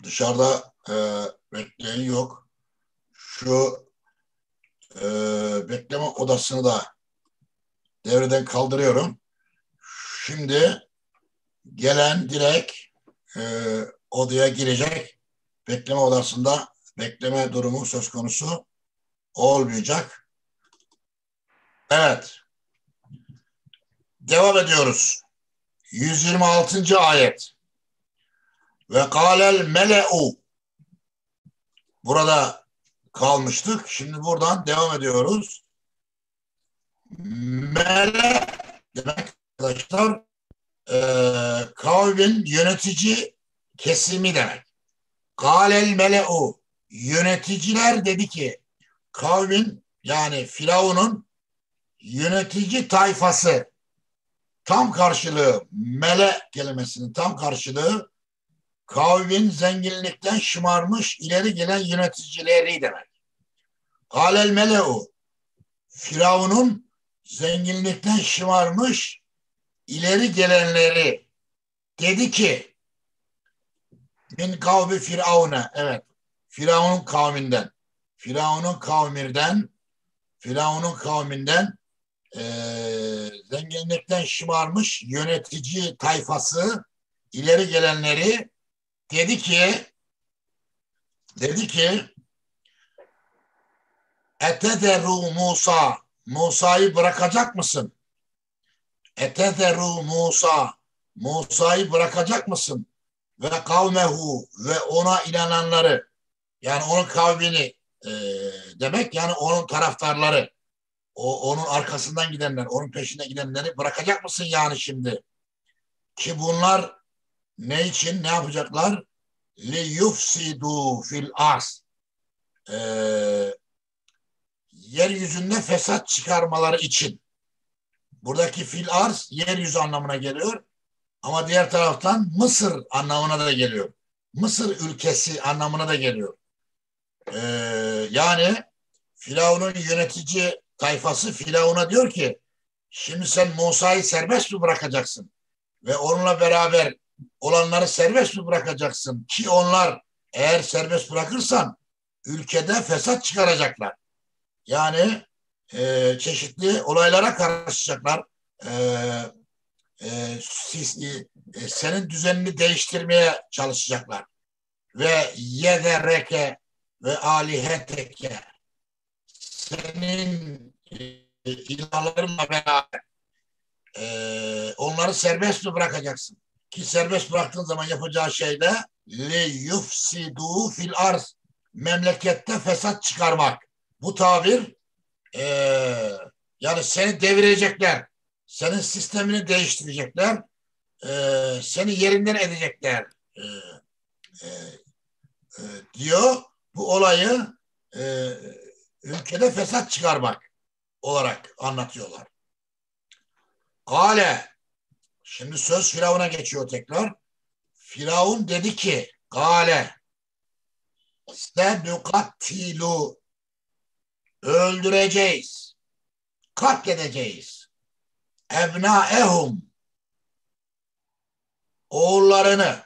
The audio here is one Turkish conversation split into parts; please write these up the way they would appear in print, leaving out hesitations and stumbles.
Dışarıda bekleyen yok. Şu bekleme odasını da devreden kaldırıyorum. Şimdi gelen direkt odaya girecek. Bekleme odasında bekleme durumu söz konusu olmayacak. Evet. Devam ediyoruz. 126. ayet. Ve kâlel mele'u. Burada kalmıştık. Şimdi buradan devam ediyoruz. Mele demek arkadaşlar kavmin yönetici kesimi demek. Kâlel mele'u. Yöneticiler dedi ki kavmin yani Firavun'un yönetici tayfası tam karşılığı mele kelimesinin tam karşılığı kavmin zenginlikten şımarmış ileri gelen yöneticileri demek. Kâlel mele'u. Firavun'un zenginlikten şımarmış ileri gelenleri dedi ki min kavmi Firavun'a, evet, Firavun'un kavminden zenginlikten şımarmış yönetici tayfası ileri gelenleri dedi ki etederu Musa'yı bırakacak mısın? Etederu Musa'yı bırakacak mısın? Ve kavmehu ve ona inananları yani onun kavmini demek yani onun taraftarları onun arkasından gidenler onun peşine gidenleri bırakacak mısın yani şimdi? Ki bunlar ne için ne yapacaklar? Li yufsidu fil ars yeryüzünde fesat çıkarmaları için. Buradaki fil arz yeryüzü anlamına geliyor. Ama diğer taraftan Mısır anlamına da geliyor. Mısır ülkesi anlamına da geliyor. Yani Firavun'un yönetici tayfası Firavun'a diyor ki şimdi sen Musa'yı serbest mi bırakacaksın? Ve onunla beraber olanları serbest mi bırakacaksın? Ki onlar eğer serbest bırakırsan ülkede fesat çıkaracaklar. Yani çeşitli olaylara karışacaklar. Senin düzenini değiştirmeye çalışacaklar. Ve yedereke ve aliheteke senin ilahlarınla beraber onları serbest mi bırakacaksın? Ki serbest bıraktığın zaman yapacağı şey de li yufsidu fil arz memlekette fesat çıkarmak. Bu tabir yani seni devirecekler. Senin sistemini değiştirecekler. Seni yerinden edecekler diyor. Bu olayı ülkede fesat çıkarmak olarak anlatıyorlar. Kale şimdi söz Firavun'a geçiyor tekrar. Firavun dedi ki kale senukattilu öldüreceğiz. Katledeceğiz. Ebnaehum oğullarını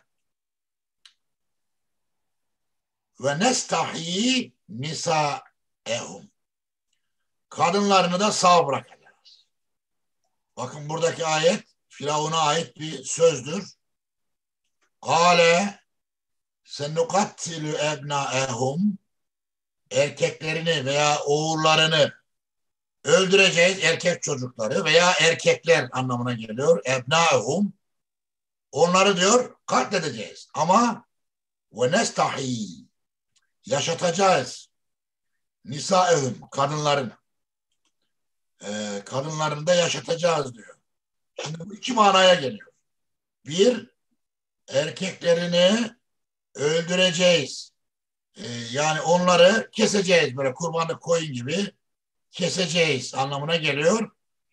ve nestahi nisaehum kadınlarını da sağ bırakacağız. Bakın buradaki ayet Firavun'a ait bir sözdür. Kale senukattilu ebnaehum erkeklerini veya oğullarını öldüreceğiz, erkek çocukları veya erkekler anlamına geliyor. Ebnaehum onları diyor katledeceğiz. Ama ve nestahi yaşatacağız. Nisaehum kadınlarını. Kadınlarını da yaşatacağız diyor. Şimdi bu iki manaya geliyor. Bir, erkeklerini öldüreceğiz. Yani onları keseceğiz böyle kurbanlık koyun gibi keseceğiz anlamına geliyor.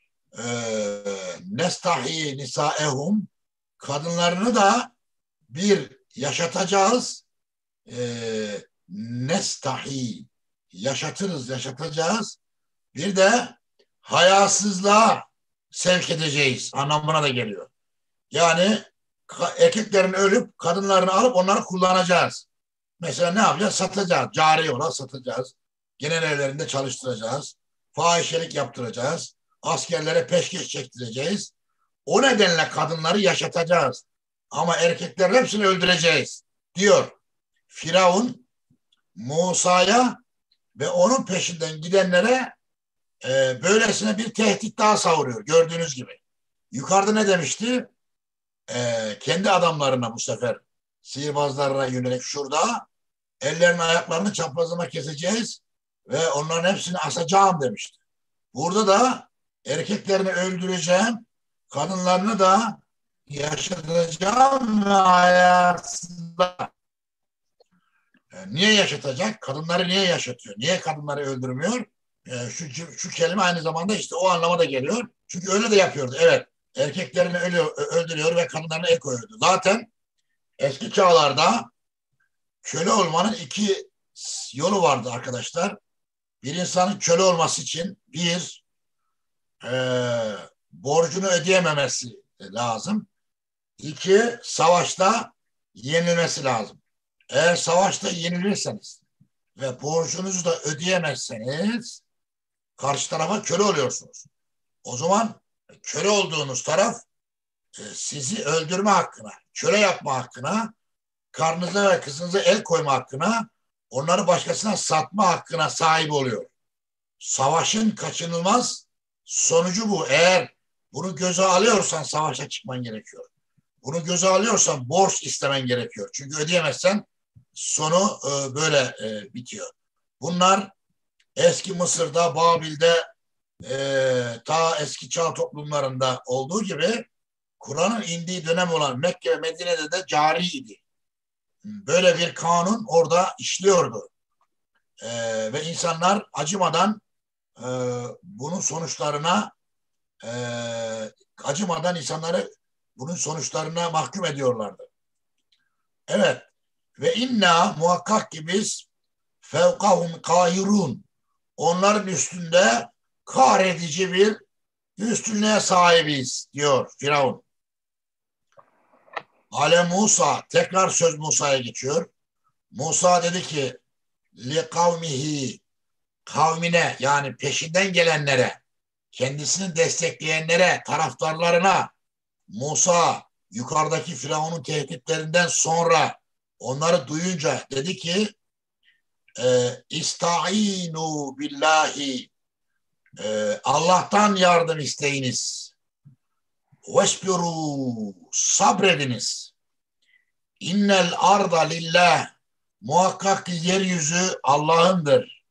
Nestahi nisaehum kadınlarını da bir yaşatacağız. Nestahi yaşatacağız. Bir de hayasızlığa sevk edeceğiz anlamına da geliyor. Yani erkeklerin ölüp kadınlarını alıp onları kullanacağız. Mesela ne yapacağız? Satacağız. Cari olarak satacağız. Genel evlerinde çalıştıracağız. Fahişelik yaptıracağız. Askerlere peşkeş çektireceğiz. O nedenle kadınları yaşatacağız. Ama erkeklerin hepsini öldüreceğiz diyor Firavun Musa'ya ve onun peşinden gidenlere böylesine bir tehdit daha savuruyor. Gördüğünüz gibi. Yukarıda ne demişti? Kendi adamlarına bu sefer sihirbazlarına yönelik şurada ellerini ayaklarını çaprazlama keseceğiz ve onların hepsini asacağım demişti. Burada da erkeklerini öldüreceğim, kadınlarını da yaşatacağım ve hayatsızlar. Niye yaşatacak? Kadınları niye yaşatıyor? Niye kadınları öldürmüyor? Şu kelime aynı zamanda işte o anlama da geliyor. Çünkü öyle de yapıyordu. Evet. Erkeklerini öldürüyor ve kadınlarını el koyuyordu. Zaten eski çağlarda köle olmanın iki yolu vardı arkadaşlar. Bir insanın köle olması için bir e, borcunu ödeyememesi lazım. İki, savaşta yenilmesi lazım. Eğer savaşta yenilirseniz ve borcunuzu da ödeyemezseniz karşı tarafa köle oluyorsunuz. O zaman köle olduğunuz taraf sizi öldürme hakkına, köle yapma hakkına, karnınıza ve kızınıza el koyma hakkına, onları başkasına satma hakkına sahip oluyor. Savaşın kaçınılmaz sonucu bu. Eğer bunu göze alıyorsan savaşa çıkman gerekiyor. Bunu göze alıyorsan borç istemen gerekiyor. Çünkü ödeyemezsen sonu böyle bitiyor. Bunlar eski Mısır'da, Babil'de, ta eski çağ toplumlarında olduğu gibi Kur'an'ın indiği dönem olan Mekke ve Medine'de de cariydi. Böyle bir kanun orada işliyordu. Ve insanlar acımadan bunun sonuçlarına acımadan insanları bunun sonuçlarına mahkum ediyorlardı. Evet. Ve inna muhakkak ki biz fevkahum kahirun onların üstünde kahredici bir üstünlüğe sahibiz diyor Firavun. Ale Musa tekrar söz Musa'ya geçiyor. Musa dedi ki li kavmihi kavmine yani peşinden gelenlere kendisini destekleyenlere taraftarlarına Musa yukarıdaki Firavun'un tehditlerinden sonra onları duyunca dedi ki İsta'inu billahi Allah'tan yardım isteyiniz. Vesbiru sabrediniz. İnnel arda lillah muhakkak ki yeryüzü Allah'ındır.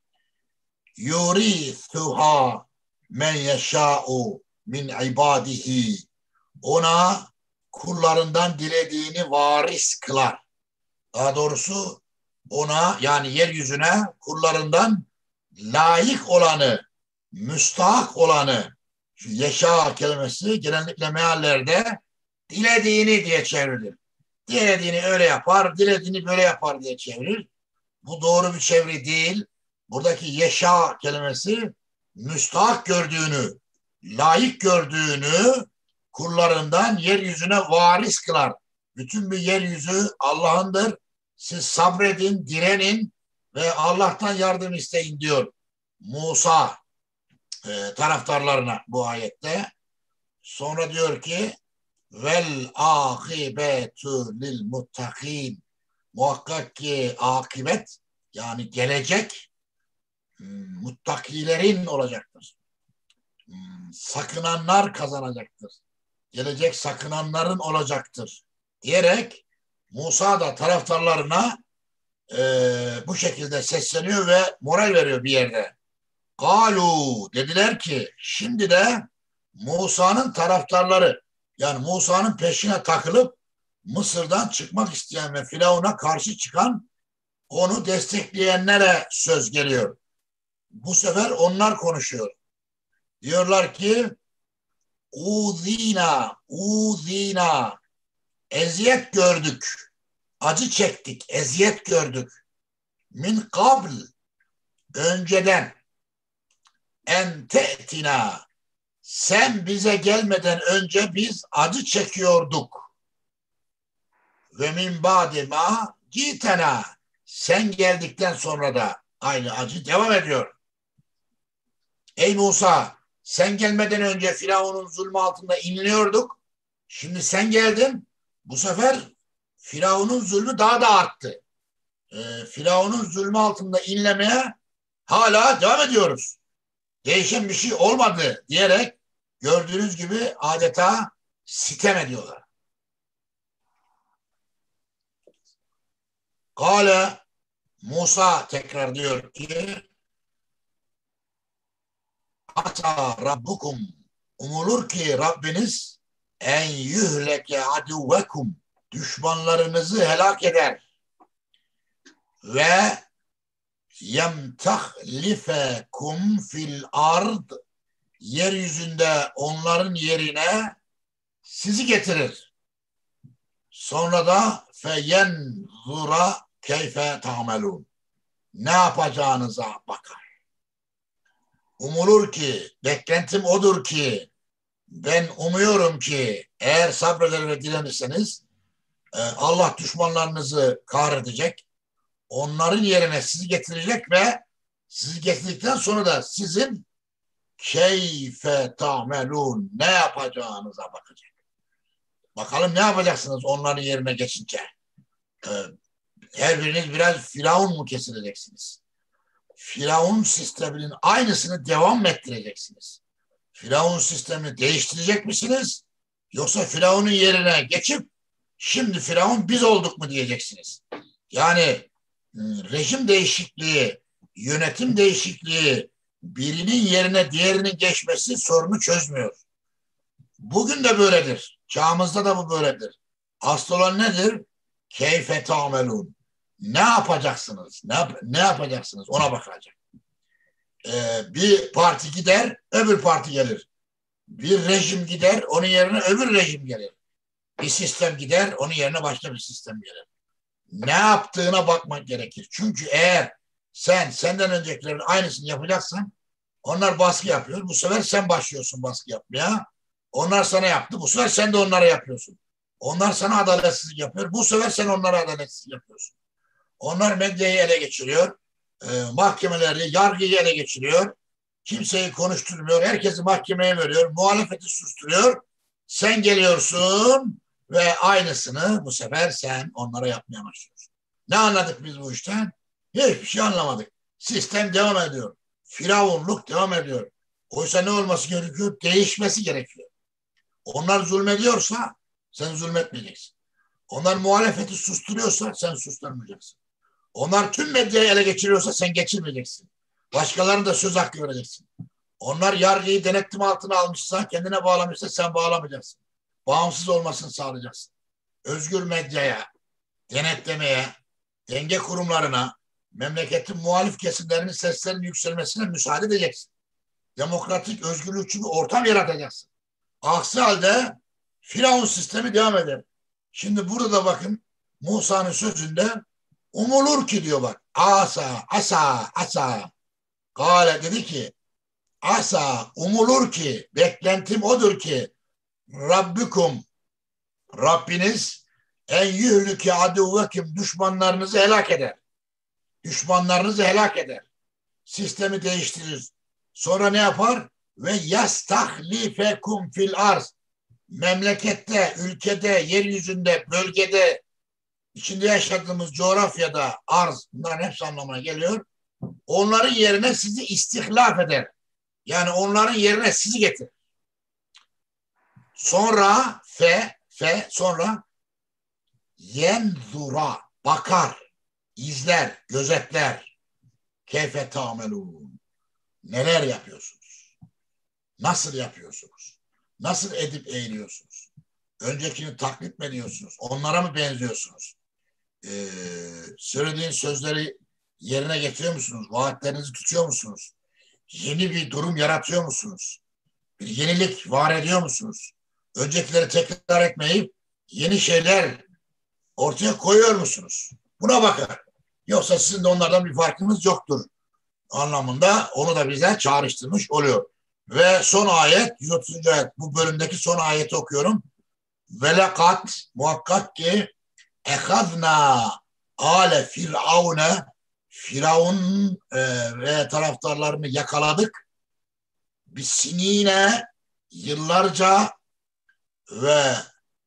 Yurithuha men yeşâ'u min ibadihi ona kullarından dilediğini varis kılar. Daha doğrusu ona yani yeryüzüne kullarından layık olanı, müstahak olanı şu yeşâ kelimesi genellikle meallerde dilediğini diye çevrilir. Dilediğini öyle yapar, dilediğini böyle yapar diye çevirir. Bu doğru bir çeviri değil. Buradaki yeşâ kelimesi müstahak gördüğünü, layık gördüğünü kullarından yeryüzüne varis kılar. Bütün bir yeryüzü Allah'ındır. Siz sabredin, direnin ve Allah'tan yardım isteyin diyor Musa taraftarlarına bu ayette. Sonra diyor ki vel akibetu lil muttakin muhakkak ki akibet yani gelecek muttakilerin olacaktır. Sakınanlar kazanacaktır. Gelecek sakınanların olacaktır diyerek Musa da taraftarlarına bu şekilde sesleniyor ve moral veriyor bir yerde. Galu dediler ki şimdi de Musa'nın taraftarları yani Musa'nın peşine takılıp Mısır'dan çıkmak isteyen ve Firavun'a karşı çıkan onu destekleyenlere söz geliyor. Bu sefer onlar konuşuyor. Diyorlar ki uzina eziyet gördük. Acı çektik, eziyet gördük. Min kabl önceden en te'tina sen bize gelmeden önce biz acı çekiyorduk. Ve min ba'di ma gitena sen geldikten sonra da aynı acı devam ediyor. Ey Musa, sen gelmeden önce Firavun'un zulmü altında inliyorduk. Şimdi sen geldin. Bu sefer Firavun'un zulmü daha da arttı. Firavun'un zulmü altında inlemeye hala devam ediyoruz. Değişen bir şey olmadı diyerek gördüğünüz gibi adeta sitem ediyorlar. Kale Musa tekrar diyor ki Ata Rabbukum, umulur ki Rabbiniz en yühleke aduvekum, düşmanlarınızı helak eder ve yemtahlifekum fil ard, yeryüzünde onların yerine sizi getirir. Sonra da feyenzura keyfe ta'melun, ne yapacağınıza bakar. Umulur ki, beklentim odur ki, ben umuyorum ki eğer sabreder ve direnirseniz Allah düşmanlarınızı kahredecek, onların yerine sizi getirecek ve sizi getirdikten sonra da sizin keyfe ta'melun, ne yapacağınıza bakacak. Bakalım ne yapacaksınız onların yerine geçince. Her biriniz biraz Firavun mu kesileceksiniz? Firavun sisteminin aynısını devam ettireceksiniz. Firavun sistemini değiştirecek misiniz? Yoksa Firavun'un yerine geçip şimdi Firavun biz olduk mu diyeceksiniz? Yani rejim değişikliği, yönetim değişikliği, birinin yerine diğerinin geçmesi sorunu çözmüyor. Bugün de böyledir. Çağımızda da bu böyledir. Asıl olan nedir? Keyfe ta'melun. Ne yapacaksınız? Ne yapacaksınız? Ona bakacak. Bir parti gider, öbür parti gelir. Bir rejim gider, onun yerine öbür rejim gelir. Bir sistem gider, onun yerine başka bir sistem gelir. Ne yaptığına bakmak gerekir. Çünkü eğer senden öncekilerin aynısını yapacaksan, onlar baskı yapıyor. Bu sefer sen başlıyorsun baskı yapmaya. Onlar sana yaptı. Bu sefer sen de onlara yapıyorsun. Onlar sana adaletsizlik yapıyor. Bu sefer sen onlara adaletsizlik yapıyorsun. Onlar medyayı ele geçiriyor. Mahkemeleri, yargıyı ele geçiriyor. Kimseyi konuşturmuyor. Herkesi mahkemeye veriyor. Muhalefeti susturuyor. Sen geliyorsun ve aynısını bu sefer sen onlara yapmaya başlıyorsun. Ne anladık biz bu işten? Hiçbir şey anlamadık. Sistem devam ediyor. Firavunluk devam ediyor. Oysa ne olması gerekiyor? Değişmesi gerekiyor. Onlar zulmediyorsa sen zulmetmeyeceksin. Onlar muhalefeti susturuyorsa sen susturmayacaksın. Onlar tüm medyayı ele geçiriyorsa sen geçirmeyeceksin. Başkalarına da söz hakkı vereceksin. Onlar yargıyı denetim altına almışsa, kendine bağlamışsa sen bağlamayacaksın. Bağımsız olmasını sağlayacaksın. Özgür medyaya, denetlemeye, denge kurumlarına, memleketin muhalif kesimlerinin seslerinin yükselmesine müsaade edeceksin. Demokratik, özgürlükçü bir ortam yaratacaksın. Aksi halde Firavun sistemi devam eder. Şimdi burada da bakın Musa'nın sözünde umulur ki diyor bak. Asa. Kale dedi ki asa umulur ki, beklentim odur ki Rabbikum, Rabbiniz en yühlüke aduvvekim, düşmanlarınızı helak eder. Düşmanlarınızı helak eder. Sistemi değiştirir. Sonra ne yapar? Ve yastahlifekum fil arz. Memlekette, ülkede, yeryüzünde, bölgede, içinde yaşadığımız coğrafyada arz, bunların hepsi anlamına geliyor. Onların yerine sizi istihlaf eder. Yani onların yerine sizi getirir. Sonra sonra yenzura, bakar, izler, gözetler. Keyfe ta'melun. Neler yapıyorsunuz? Nasıl yapıyorsunuz? Nasıl edip eğiliyorsunuz? Öncekini taklit mi ediyorsunuz? Onlara mı benziyorsunuz? Söylediğin sözleri yerine getiriyor musunuz? Vaatlerinizi tutuyor musunuz? Yeni bir durum yaratıyor musunuz? Bir yenilik var ediyor musunuz? Öncekileri tekrar etmeyip yeni şeyler ortaya koyuyor musunuz? Buna bakar. Yoksa sizin de onlardan bir farkınız yoktur anlamında onu da bize çağrıştırmış oluyor. Ve son ayet 130. ayet, bu bölümdeki son ayeti okuyorum. Velekat, muhakkak ki ehazna, Ale Firavun'e Firavun ve taraftarlarını yakaladık. Biz sinine yıllarca ve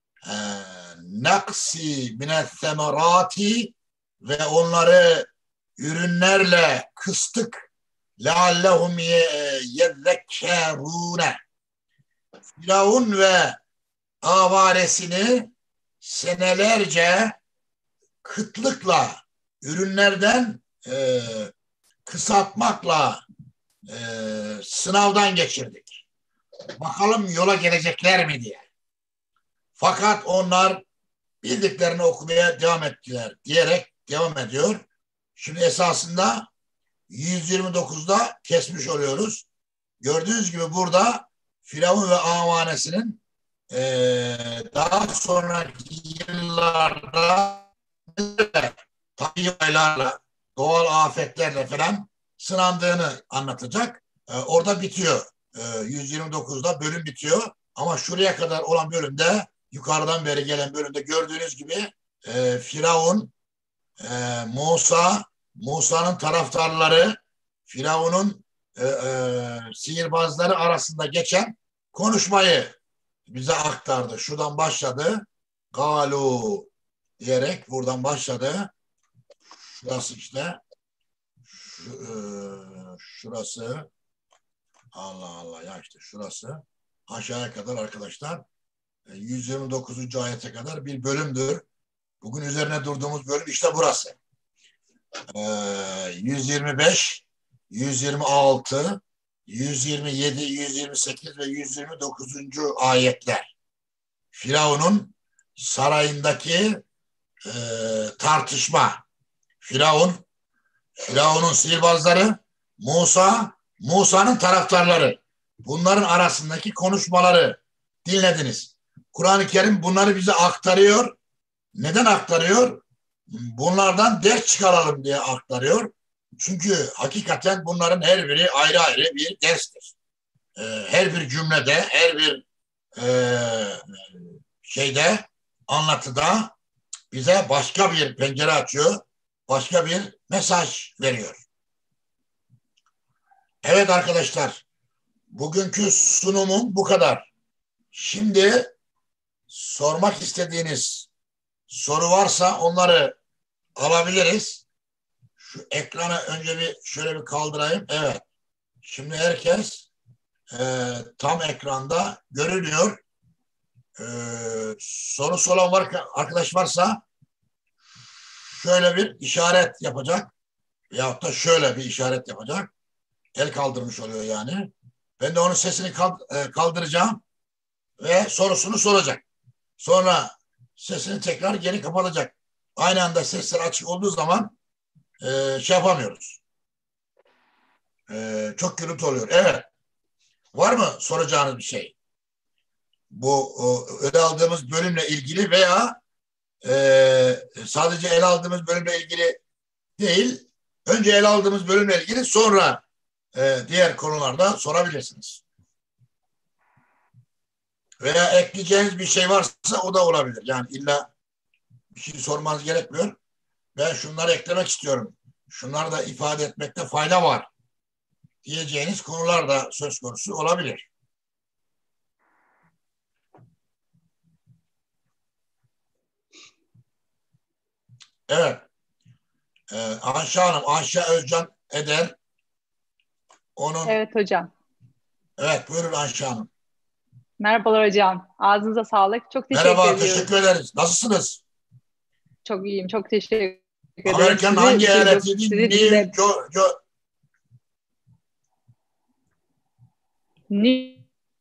naksi minet semerati ve onları ürünlerle kıstık. Leallehum yezzekkerune. Firavun ve avaresini senelerce kıtlıkla, ürünlerden kısaltmakla sınavdan geçirdik. Bakalım yola gelecekler mi diye. Fakat onlar bildiklerini okumaya devam ettiler diyerek devam ediyor. Şimdi esasında 129'da kesmiş oluyoruz. Gördüğünüz gibi burada Firavun ve avanesinin daha sonraki yıllarda tabii olaylarla, doğal afetlerle falan sınandığını anlatacak. Orada bitiyor. 129'da bölüm bitiyor. Ama şuraya kadar olan bölümde, yukarıdan beri gelen bölümde gördüğünüz gibi Firavun, Musa'nın taraftarları, Firavun'un sihirbazları arasında geçen konuşmayı bize aktardı. Şuradan başladı. Galu diyerek buradan başladı. Şurası işte. Şurası. Allah Allah ya işte şurası. Aşağıya kadar arkadaşlar 129. ayete kadar bir bölümdür. Bugün üzerine durduğumuz bölüm işte burası. 125, 126, 127, 128 ve 129. ayetler. Firavun'un sarayındaki tartışma. Firavun'un sihirbazları, Musa'nın taraftarları. Bunların arasındaki konuşmaları dinlediniz. Kur'an-ı Kerim bunları bize aktarıyor. Neden aktarıyor? Bunlardan ders çıkaralım diye aktarıyor. Çünkü hakikaten bunların her biri ayrı ayrı bir derstir. Her bir cümlede, her bir şeyde, anlatıda bize başka bir pencere açıyor, başka bir mesaj veriyor. Evet arkadaşlar, bugünkü sunumum bu kadar. Şimdi sormak istediğiniz soru varsa onları alabiliriz. Şu ekranı önce bir şöyle bir kaldırayım. Evet. Şimdi herkes tam ekranda görünüyor. Soru olan arkadaş varsa şöyle bir işaret yapacak. Veyahut da şöyle bir işaret yapacak. El kaldırmış oluyor yani. Ben de onun sesini kaldıracağım ve sorusunu soracak. Sonra sesini tekrar geri kapatacak. Aynı anda sesler açık olduğu zaman şey yapamıyoruz. Çok gürültü oluyor. Evet. Var mı soracağınız bir şey? Bu ele aldığımız bölümle ilgili veya sadece ele aldığımız bölümle ilgili değil, önce ele aldığımız bölümle ilgili sonra diğer konularda sorabilirsiniz. Veya ekleyeceğiniz bir şey varsa o da olabilir. Yani illa bir şey sormanız gerekmiyor. Ben şunları eklemek istiyorum. Şunları da ifade etmekte fayda var diyeceğiniz konular da söz konusu olabilir. Evet. Ayşe Hanım, Ayşe Özcan Eder. Evet hocam. Evet, buyurun Ayşe Hanım. Merhabalar hocam. Ağzınıza sağlık. Çok teşekkür Merhaba, ediyoruz. teşekkür ederiz. Nasılsınız? Çok iyiyim. Çok teşekkür ederim. Amerika'nın hangi eyaletiydi? Sizi dinle. New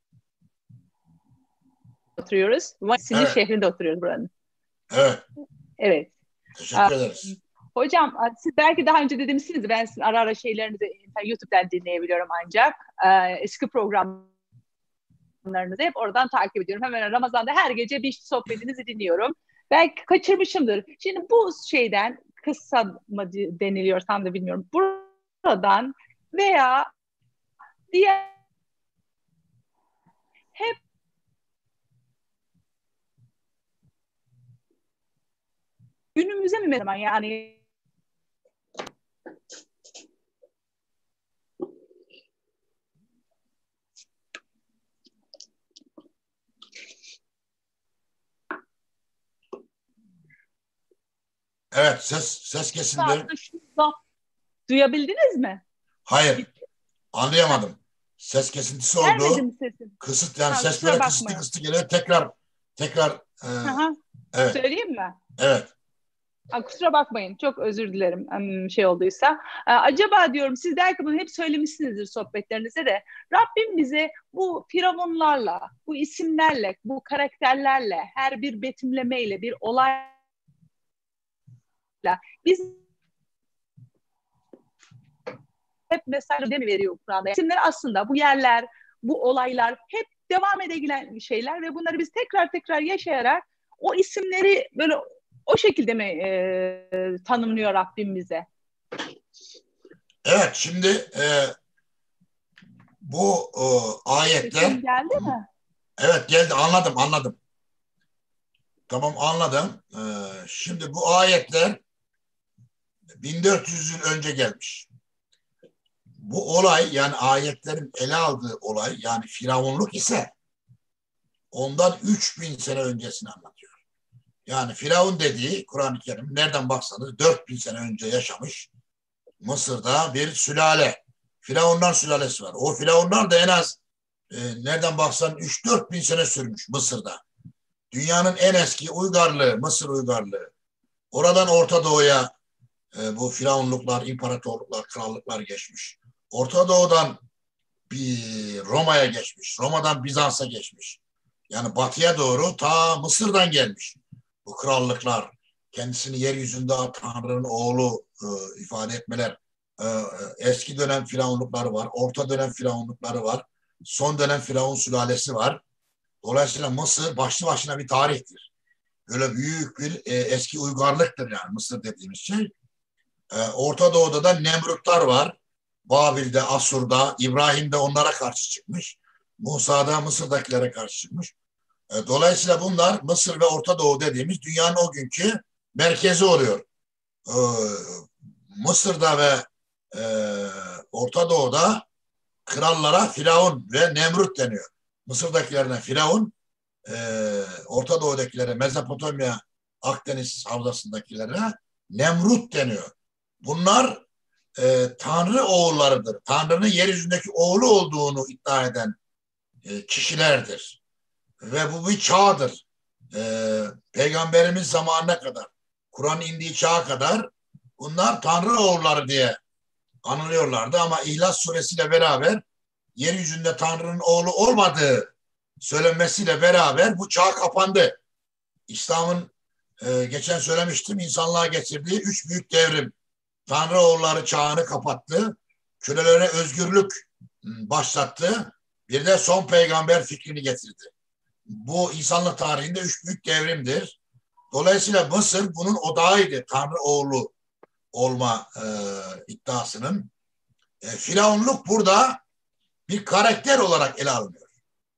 oturuyoruz. Sinir Evet, şehrinde oturuyoruz buranın. evet. Evet. Teşekkür ederiz. Hocam siz belki daha önce de demişsiniz. Ben sizin ara ara şeylerinizi YouTube'dan dinleyebiliyorum ancak. Eski programlarınızı hep oradan takip ediyorum. Hemen Ramazan'da her gece bir sohbetinizi dinliyorum. Belki kaçırmışımdır. Şimdi bu şeyden kısa mı deniliyor tam da bilmiyorum. Buradan veya diğer hep günümüze mi mesela yani Evet, ses kesildi. duyabildiniz mi? Hayır, anlayamadım. Ses kesintisi Gelmedi oldu. mi sesim? Kısıt, yani Ha, ses kusura böyle kısıtlı bakmayın. kısıtlı geliyor. Tekrar Hı hı. evet, Söyleyeyim mi? evet. Ha, kusura bakmayın. Çok özür dilerim şey olduysa. Acaba diyorum siz belki bunu hep söylemişsinizdir sohbetlerinizde de. Rabbim bize bu firavunlarla, bu isimlerle, bu karakterlerle, her bir betimlemeyle, bir olayla biz hep mesaj mi veriyor Kur'an'da? İsimler aslında bu yerler, bu olaylar hep devam edebilen şeyler ve bunları biz tekrar tekrar yaşayarak o isimleri böyle o şekilde mi tanımlıyor Rabbim bize? Evet, şimdi bu ayetler, Sesim geldi mi? evet geldi, anladım. Tamam, anladım. Şimdi bu ayetler 1400 yıl önce gelmiş. Bu olay, yani ayetlerin ele aldığı olay, yani firavunluk ise ondan 3000 sene öncesini anlatıyor. Yani Firavun dediği, Kur'an-ı Kerim nereden baksanız 4000 sene önce yaşamış Mısır'da bir sülale. Firavunlar sülalesi var. O firavunlar da en az nereden baksan 3-4 bin sene sürmüş Mısır'da. Dünyanın en eski uygarlığı, Mısır uygarlığı. Oradan Orta Doğu'ya bu firavunluklar, imparatorluklar, krallıklar geçmiş. Orta Doğu'dan bir Roma'ya geçmiş. Roma'dan Bizans'a geçmiş. Yani batıya doğru ta Mısır'dan gelmiş bu krallıklar. Kendisini yeryüzünde Tanrı'nın oğlu ifade etmeler. Eski dönem firavunlukları var. Orta dönem firavunlukları var. Son dönem firavun sülalesi var. Dolayısıyla Mısır başlı başına bir tarihtir. Böyle büyük bir eski uygarlıktır yani Mısır dediğimiz şey. Orta Doğu'da da Nemrutlar var. Babil'de, Asur'da, İbrahim'de onlara karşı çıkmış. Musa'da Mısır'dakilere karşı çıkmış. Dolayısıyla bunlar Mısır ve Orta Doğu dediğimiz dünyanın o günkü merkezi oluyor. E, Mısır'da ve e, Orta Doğu'da krallara Firavun ve Nemrut deniyor. Mısır'dakilerine Firavun, Orta Doğu'dakilere, Mezopotamya, Akdeniz havzasındakilere Nemrut deniyor. Bunlar Tanrı oğullarıdır. Tanrı'nın yeryüzündeki oğlu olduğunu iddia eden kişilerdir. Ve bu bir çağdır. Peygamberimiz zamanına kadar, Kur'an indiği çağa kadar bunlar Tanrı oğulları diye anılıyorlardı. Ama İhlas suresiyle beraber yeryüzünde Tanrı'nın oğlu olmadığı söylenmesiyle beraber bu çağ kapandı. İslam'ın geçen söylemiştim, insanlığa getirdiği 3 büyük devrim. Tanrı oğulları çağını kapattı. Kölelere özgürlük başlattı. Bir de son peygamber fikrini getirdi. Bu insanlık tarihinde 3 büyük devrimdir. Dolayısıyla Mısır bunun odağıydı. Tanrı oğlu olma iddiasının. Firavunluk burada bir karakter olarak ele alınıyor.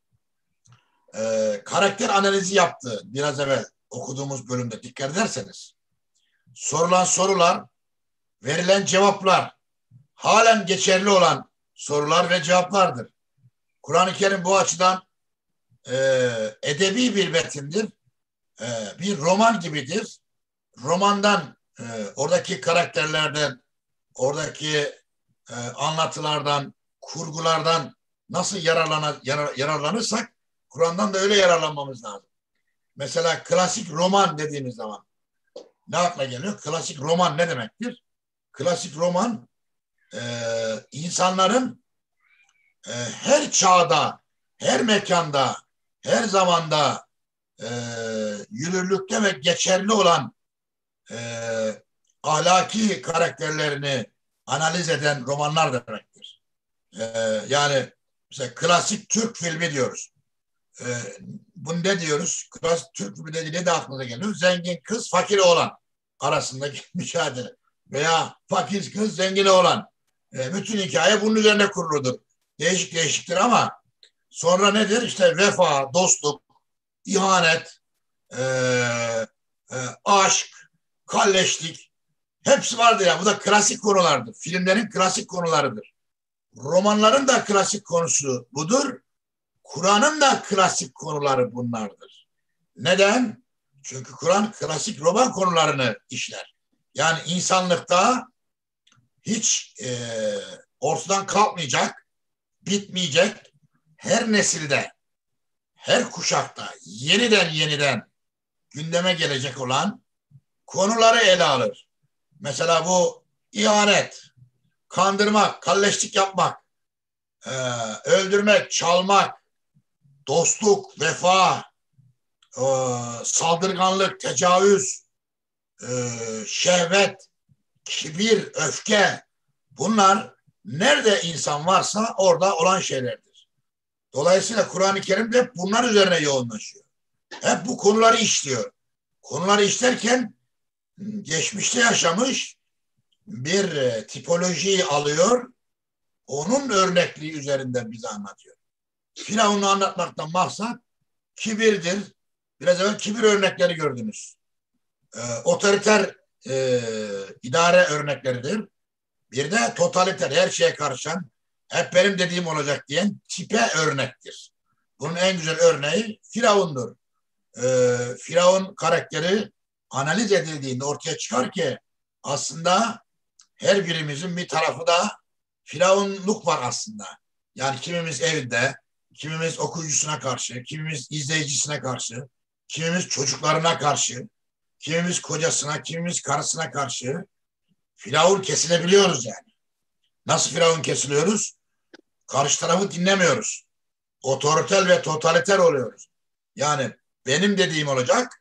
Karakter analizi yaptı biraz evvel okuduğumuz bölümde dikkat ederseniz. Sorulan sorular, verilen cevaplar halen geçerli olan sorular ve cevaplardır. Kur'an-ı Kerim bu açıdan edebi bir metindir. Bir roman gibidir. Romandan, oradaki karakterlerden, oradaki anlatılardan, kurgulardan nasıl yararlanırsak Kur'an'dan da öyle yararlanmamız lazım. Mesela klasik roman dediğimiz zaman ne akla geliyor? Klasik roman ne demektir? Klasik roman insanların her çağda, her mekanda, her zamanda yürürlükte ve geçerli olan e, ahlaki karakterlerini analiz eden romanlar demektir. Yani mesela klasik Türk filmi diyoruz. E, Bunu ne diyoruz? Klasik Türk filmi dediğinde de aklınıza geliyor. Zengin kız, fakir oğlan arasındaki mücadele. Veya fakir kız, zengin oğlan. Bütün hikaye bunun üzerine kuruludur. Değişik değişiktir ama sonra nedir? İşte vefa, dostluk, ihanet, e, aşk, kalleşlik, hepsi vardır ya. Bu da klasik konulardır. Filmlerin klasik konularıdır. Romanların da klasik konusu budur. Kur'an'ın da klasik konuları bunlardır. Neden? Çünkü Kur'an klasik roman konularını işler. Yani insanlıkta hiç ortadan kalkmayacak, bitmeyecek, her nesilde, her kuşakta yeniden gündeme gelecek olan konuları ele alır. Mesela bu ihanet, kandırmak, kalleşlik yapmak, öldürmek, çalmak, dostluk, vefa, saldırganlık, tecavüz, şehvet, kibir, öfke, bunlar nerede insan varsa orada olan şeylerdir. Dolayısıyla Kur'an-ı Kerim de hep bunlar üzerine yoğunlaşıyor. Hep bu konuları işliyor. Konuları işlerken geçmişte yaşamış bir tipolojiyi alıyor, onun örnekliği üzerinden bize anlatıyor. Firavun'u anlatmaktan maksat kibirdir. Biraz evvel kibir örnekleri gördünüz. Otoriter idare örnekleridir. Bir de totaliter, her şeye karışan, hep benim dediğim olacak diyen tipe örnektir. Bunun en güzel örneği Firavun'dur. Firavun karakteri analiz edildiğinde ortaya çıkar ki aslında her birimizin bir tarafı da Firavunluk var aslında. Yani kimimiz evinde, kimimiz okuyucusuna karşı, kimimiz izleyicisine karşı, kimimiz çocuklarına karşı, kimimiz kocasına, kimimiz karısına karşı Firavun kesilebiliyoruz yani. Nasıl Firavun kesiliyoruz? Karşı tarafı dinlemiyoruz. Otoriter ve totaliter oluyoruz. Yani benim dediğim olacak,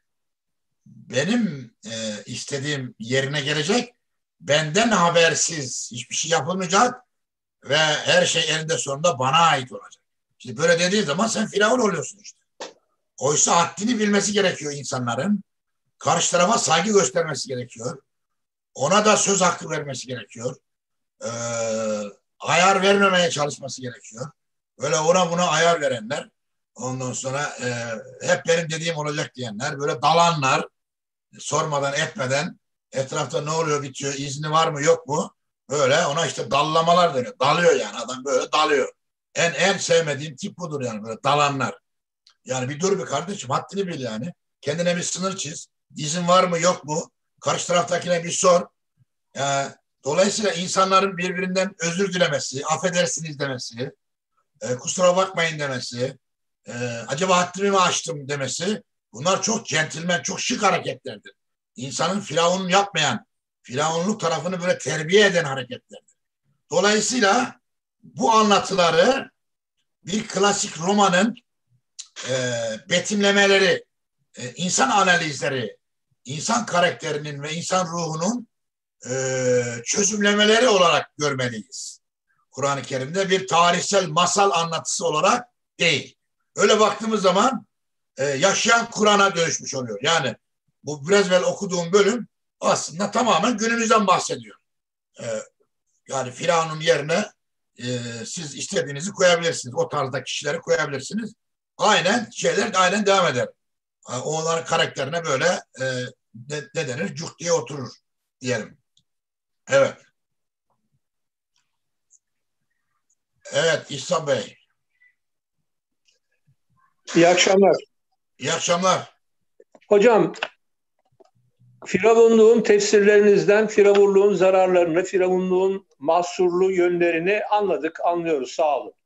benim istediğim yerine gelecek, benden habersiz hiçbir şey yapılmayacak ve her şey eninde sonunda bana ait olacak. Şimdi böyle dediğin zaman sen Firavun oluyorsun işte. Oysa haddini bilmesi gerekiyor insanların. Karşı tarafa saygı göstermesi gerekiyor. Ona da söz hakkı vermesi gerekiyor. Ayar vermemeye çalışması gerekiyor. Böyle ona buna ayar verenler, ondan sonra hep benim dediğim olacak diyenler, böyle dalanlar, sormadan etmeden etrafta ne oluyor bitiyor, izni var mı yok mu, böyle ona işte dallamalar deniyor. Dalıyor yani, adam böyle dalıyor. En sevmediğim tip budur yani, böyle dalanlar. Yani bir dur bir kardeşim, haddini bil yani. Kendine bir sınır çiz. İzin var mı yok mu? Karşı taraftakine bir sor. Dolayısıyla insanların birbirinden özür dilemesi, affedersiniz demesi, kusura bakmayın demesi, acaba haddimi mi aştım demesi, bunlar çok centilmen, çok şık hareketlerdir. İnsanın firavunun yapmayan, firavunluk tarafını böyle terbiye eden hareketlerdir. Dolayısıyla bu anlatıları bir klasik romanın betimlemeleri, insan analizleri, insan karakterinin ve insan ruhunun çözümlemeleri olarak görmeliyiz. Kur'an-ı Kerim'de bir tarihsel masal anlatısı olarak değil. Öyle baktığımız zaman yaşayan Kur'an'a dönüşmüş oluyor. Yani bu biraz evvel okuduğum bölüm aslında tamamen günümüzden bahsediyor. Yani Firavun'un yerine siz istediğinizi koyabilirsiniz. O tarzda kişileri koyabilirsiniz. Aynen devam eder. Onların karakterine böyle ne denir? Cuk diye oturur diyelim. Evet. Evet İhsan Bey. İyi akşamlar. İyi akşamlar. Hocam, Firavunluğun tefsirlerinizden Firavunluğun zararlarını, Firavunluğun mahsurlu yönlerini anladık, anlıyoruz. Sağ olun.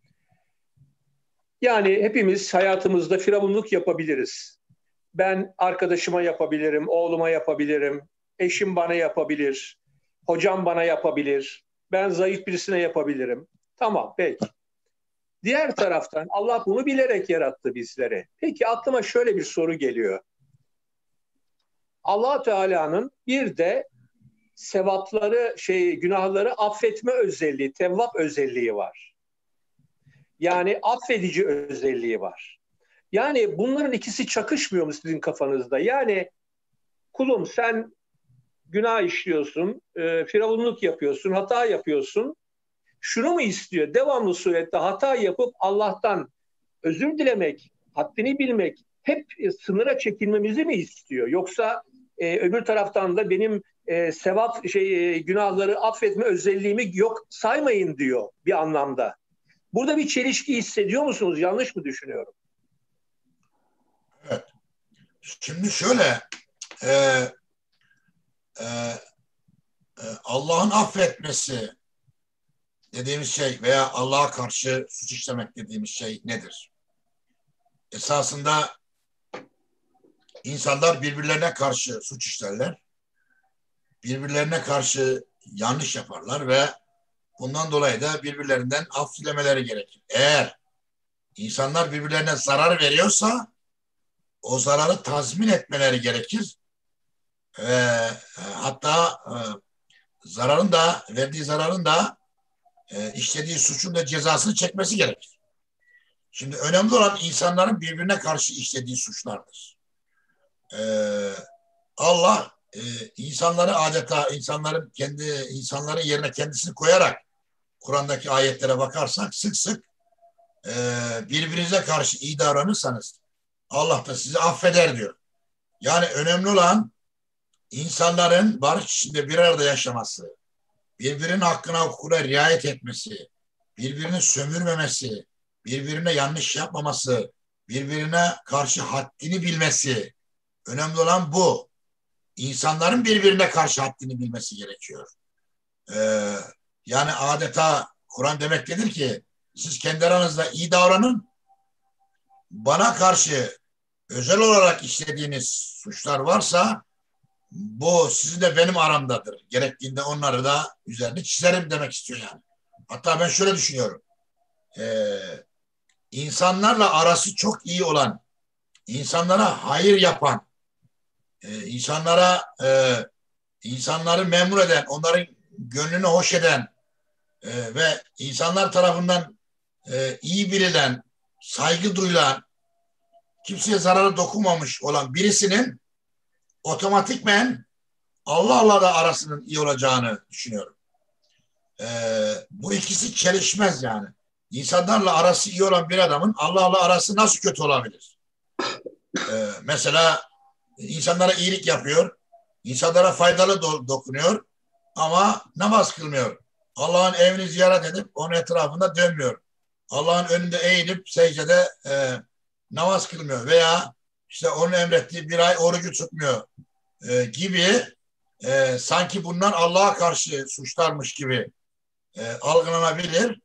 Yani hepimiz hayatımızda Firavunluk yapabiliriz. Ben arkadaşıma yapabilirim, oğluma yapabilirim, eşim bana yapabilir, hocam bana yapabilir, ben zayıf birisine yapabilirim. Tamam, peki. Diğer taraftan Allah bunu bilerek yarattı bizleri. Peki aklıma şöyle bir soru geliyor. Allah Teala'nın bir de sevapları, günahları affetme özelliği, tevvap özelliği var. Yani affedici özelliği var. Yani bunların ikisi çakışmıyor mu sizin kafanızda? Yani kulum sen günah işliyorsun, firavunluk yapıyorsun, hata yapıyorsun. Şunu mu istiyor? Devamlı surette hata yapıp Allah'tan özür dilemek, haddini bilmek, hep sınıra çekilmemizi mi istiyor? Yoksa öbür taraftan da benim günahları affetme özelliğimi yok saymayın diyor bir anlamda. Burada bir çelişki hissediyor musunuz? Yanlış mı düşünüyorum? Evet. Şimdi şöyle e, e, Allah'ın affetmesi dediğimiz şey veya Allah'a karşı suç işlemek dediğimiz şey nedir? Esasında insanlar birbirlerine karşı suç işlerler. Birbirlerine karşı yanlış yaparlar ve bundan dolayı da birbirlerinden af dilemeleri gerekir. Eğer insanlar birbirlerine zarar veriyorsa o zararı tazmin etmeleri gerekir. Hatta verdiği zararın da işlediği suçun da cezasını çekmesi gerekir. Şimdi önemli olan insanların birbirine karşı işlediği suçlardır. Allah insanları adeta insanların yerine kendisini koyarak Kur'an'daki ayetlere bakarsak sık sık birbirinize karşı iyi davranırsanız Allah da sizi affeder diyor. Yani önemli olan insanların barış içinde bir arada yaşaması, birbirinin hakkına hukukuna riayet etmesi, birbirini sömürmemesi, birbirine yanlış yapmaması, birbirine karşı haddini bilmesi. Önemli olan bu. İnsanların birbirine karşı haddini bilmesi gerekiyor. Yani adeta Kur'an demektedir ki siz kendi aranızda iyi davranın. Bana karşı özel olarak işlediğiniz suçlar varsa bu sizin de benim aramdadır. Gerektiğinde onları da üzerine çizerim demek istiyor yani. Hatta ben şöyle düşünüyorum. İnsanlarla arası çok iyi olan, insanlara hayır yapan, insanları memnun eden, onların gönlünü hoş eden ve insanlar tarafından iyi bilinen, saygı duyulan, kimseye zararı dokunmamış olan birisinin otomatikmen Allah'la da arasının iyi olacağını düşünüyorum. Bu ikisi çelişmez yani. İnsanlarla arası iyi olan bir adamın Allah'la arası nasıl kötü olabilir? Mesela insanlara iyilik yapıyor, insanlara faydalı dokunuyor ama namaz kılmıyor. Allah'ın evini ziyaret edip onun etrafında dönmüyor. Allah'ın önünde eğilip secdede namaz kılmıyor veya işte onun emrettiği bir ay orucu tutmuyor gibi sanki bunlar Allah'a karşı suçlarmış gibi algılanabilir.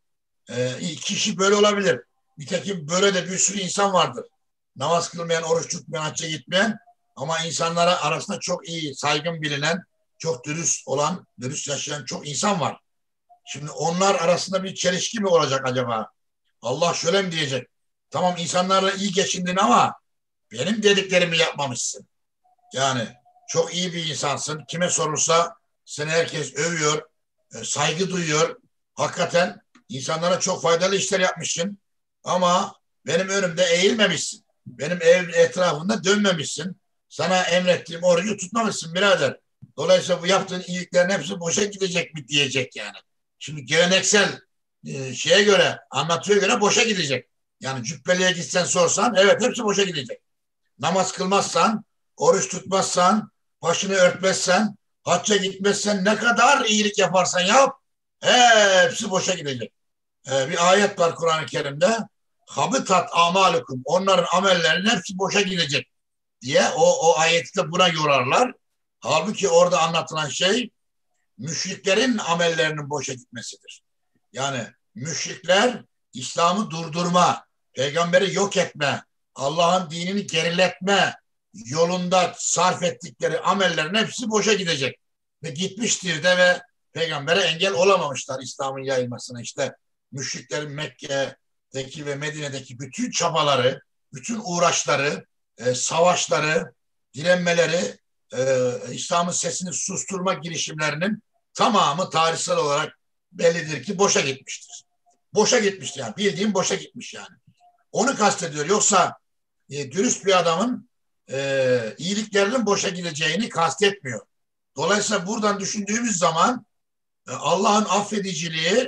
Kişi böyle olabilir. Nitekim böyle de bir sürü insan vardır. Namaz kılmayan, oruç tutmayan, hacca gitmeyen ama insanlara arasında çok iyi, saygın bilinen, çok dürüst olan, dürüst yaşayan çok insan var. Şimdi onlar arasında bir çelişki mi olacak acaba? Allah şöyle mi diyecek? Tamam insanlarla iyi geçindin ama benim dediklerimi yapmamışsın. Yani çok iyi bir insansın. Kime sorulsa seni herkes övüyor, saygı duyuyor. Hakikaten insanlara çok faydalı işler yapmışsın. Ama benim önümde eğilmemişsin. Benim ev etrafında dönmemişsin. Sana emrettiğim orucu tutmamışsın birader. Dolayısıyla bu yaptığın iyiliklerin hepsi boşa gidecek mi diyecek yani. Şimdi geleneksel şeye göre, anlatıya göre boşa gidecek. Yani cübbeliye gitsen sorsan evet hepsi boşa gidecek. Namaz kılmazsan, oruç tutmazsan, başını örtmezsen, hacca gitmezsen ne kadar iyilik yaparsan yap hepsi boşa gidecek. Bir ayet var Kur'an-ı Kerim'de. Habitat amalukum. Onların amellerinin hepsi boşa gidecek diye o ayeti de buna yorarlar. Halbuki orada anlatılan şey müşriklerin amellerinin boşa gitmesidir. Yani müşrikler İslam'ı durdurma, peygamberi yok etme, Allah'ın dinini geriletme yolunda sarf ettikleri amellerin hepsi boşa gidecek. Ve gitmiştir de ve peygambere engel olamamışlar İslam'ın yayılmasına. İşte müşriklerin Mekke'deki ve Medine'deki bütün çabaları, bütün uğraşları, savaşları, direnmeleri, İslam'ın sesini susturma girişimlerinin tamamı tarihsel olarak bellidir ki boşa gitmiştir. Boşa gitmiştir yani. Bildiğim boşa gitmiş yani. Onu kastediyor. Yoksa dürüst bir adamın iyiliklerinin boşa gideceğini kastetmiyor. Dolayısıyla buradan düşündüğümüz zaman Allah'ın affediciliği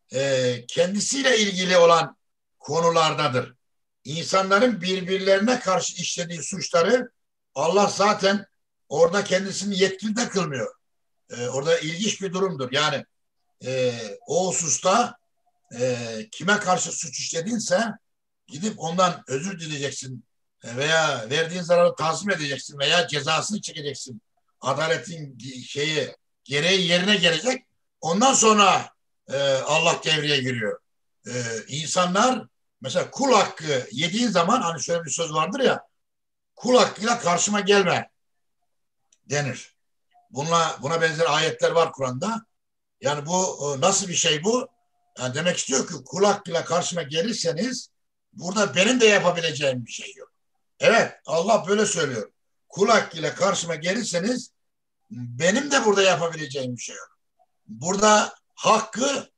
kendisiyle ilgili olan konulardadır. İnsanların birbirlerine karşı işlediği suçları Allah zaten orada kendisini yetkili de kılmıyor. Orada ilginç bir durumdur. Yani o hususta kime karşı suç işledinse gidip ondan özür dileyeceksin veya verdiğin zararı tazmin edeceksin veya cezasını çekeceksin. Adaletin gereği yerine gelecek. Ondan sonra Allah devreye giriyor. İnsanlar mesela kul hakkı yediğin zaman hani şöyle bir söz vardır ya, kul hakkıyla karşıma gelme denir. Buna benzer ayetler var Kur'an'da. Yani bu nasıl bir şey bu? Yani demek istiyor ki kul hakkıyla karşıma gelirseniz burada benim de yapabileceğim bir şey yok. Evet, Allah böyle söylüyor. Kul hakkıyla karşıma gelirseniz benim de burada yapabileceğim bir şey yok. Burada hakkı,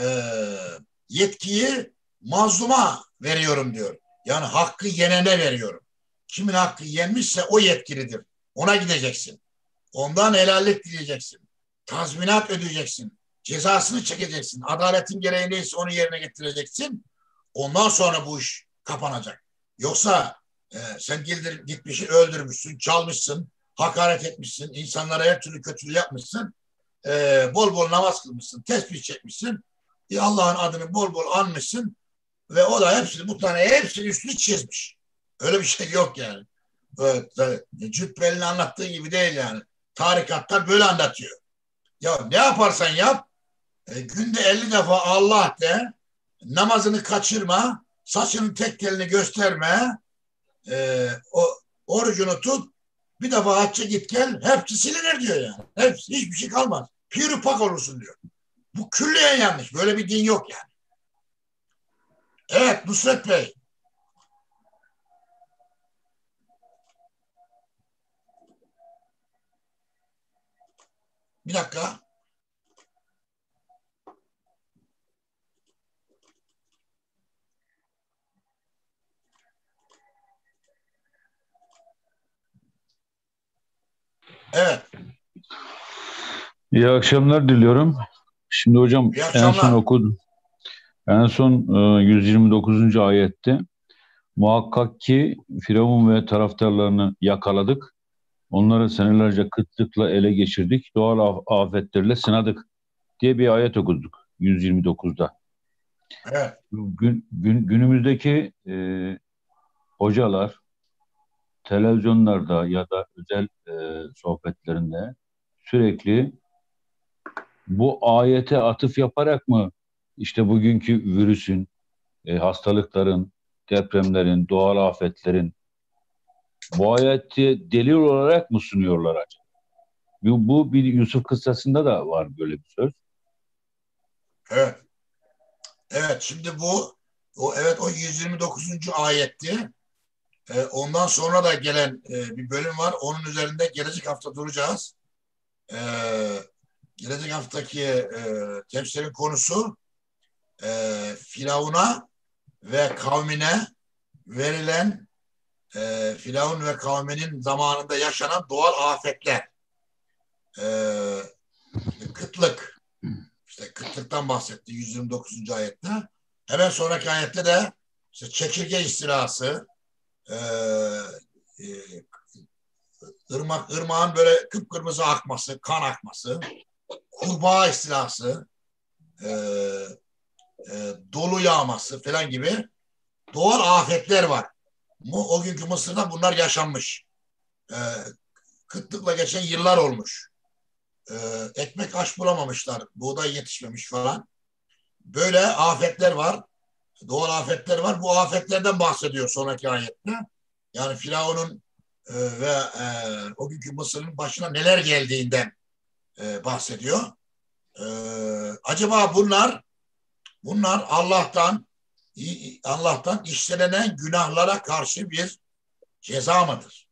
yetkiyi mazluma veriyorum diyor. Yani hakkı yenene veriyorum. Kimin hakkı yenmişse o yetkilidir. Ona gideceksin. Ondan helallik dileyeceksin. Tazminat ödeyeceksin. Cezasını çekeceksin. Adaletin gereği neyse onu yerine getireceksin. Ondan sonra bu iş kapanacak. Yoksa sen gitmişsin, öldürmüşsün, çalmışsın, hakaret etmişsin, insanlara her türlü kötülüğü yapmışsın, bol bol namaz kılmışsın, tesbih çekmişsin, Allah'ın adını bol bol anmışsın ve o da bu tane hepsini üstünü çizmiş. Öyle bir şey yok yani. Cübbeli'nin anlattığı gibi değil yani. Tarikatlar böyle anlatıyor. Ya ne yaparsan yap, günde 50 defa Allah de, namazını kaçırma, saçının tek telini gösterme, orucunu tut, bir defa hacca git gel, hepsi silinir diyor yani. Hepsi, hiçbir şey kalmaz. Pür pak olursun diyor. Bu külliyen yanlış. Böyle bir din yok yani. Evet Nusret Bey. Bir dakika. Evet. İyi akşamlar diliyorum. Şimdi hocam İyi akşamlar. En son 129. ayette muhakkak ki Firavun ve taraftarlarını yakaladık. Onları senelerce kıtlıkla ele geçirdik. Doğal afetlerle sınadık diye bir ayet okuduk 129'da. Evet. Günümüzdeki hocalar televizyonlarda ya da özel sohbetlerinde sürekli bu ayete atıf yaparak mı işte bugünkü virüsün, hastalıkların, depremlerin, doğal afetlerin bu ayeti delil olarak mı sunuyorlar acaba? Bu bir Yusuf kıssasında da var böyle bir söz. Evet. Evet. Şimdi o 129. ayetti. Ondan sonra da gelen bir bölüm var. Onun üzerinde gelecek hafta duracağız. Gelecek haftaki tefsirin konusu Firavun'a ve kavmine verilen Firavun ve kavminin zamanında yaşanan doğal afetler. Kıtlık. İşte kıtlıktan bahsetti 129. ayette. Hemen sonraki ayette de işte çekirge istilası, ırmağın böyle kıpkırmızı akması, kan akması, kurbağa istilası, dolu yağması falan gibi doğal afetler var. O günkü Mısır'da bunlar yaşanmış. Kıtlıkla geçen yıllar olmuş. Ekmek aş bulamamışlar. Buğday yetişmemiş falan. Böyle afetler var. Doğal afetler var. Bu afetlerden bahsediyor sonraki ayette. Yani Firavun'un ve o günkü Mısır'ın başına neler geldiğinden bahsediyor. Acaba bunlar Allah'tan işlenen günahlara karşı bir ceza mıdır?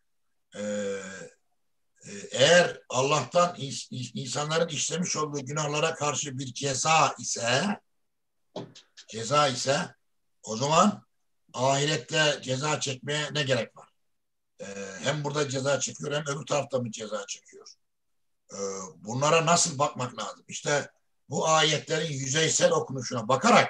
Eğer Allah'tan insanların işlemiş olduğu günahlara karşı bir ceza ise o zaman ahirette ceza çekmeye ne gerek var? Hem burada ceza çekiyor hem öbür tarafta mı ceza çekiyor? Bunlara nasıl bakmak lazım? İşte bu ayetlerin yüzeysel okunuşuna bakarak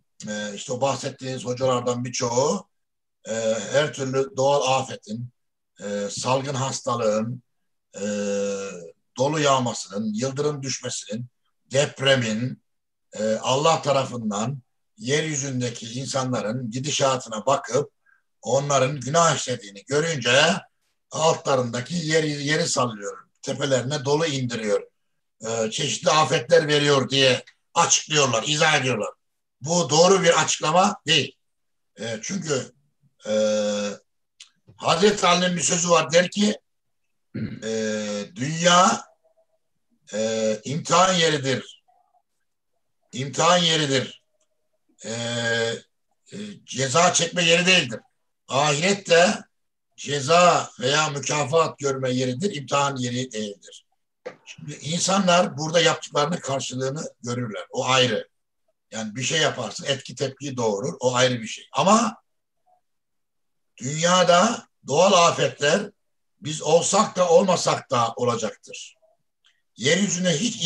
işte o bahsettiğiniz hocalardan birçoğu her türlü doğal afetin, salgın hastalığın, dolu yağmasının, yıldırım düşmesinin, depremin Allah tarafından yeryüzündeki insanların gidişatına bakıp onların günah işlediğini görünce altlarındaki yeri sallıyor. Tepelerine dolu indiriyor. Çeşitli afetler veriyor diye açıklıyorlar, izah ediyorlar. Bu doğru bir açıklama değil. Çünkü Hazreti Ali'nin bir sözü var, der ki dünya imtihan yeridir. İmtihan yeridir. Ceza çekme yeri değildir. Ahirette ceza veya mükafat görme yeridir, imtihan yeri değildir. Şimdi insanlar burada yaptıklarının karşılığını görürler. O ayrı. Yani bir şey yaparsın, etki tepki doğurur. O ayrı bir şey. Ama dünyada doğal afetler biz olsak da olmasak da olacaktır. Yeryüzünde hiç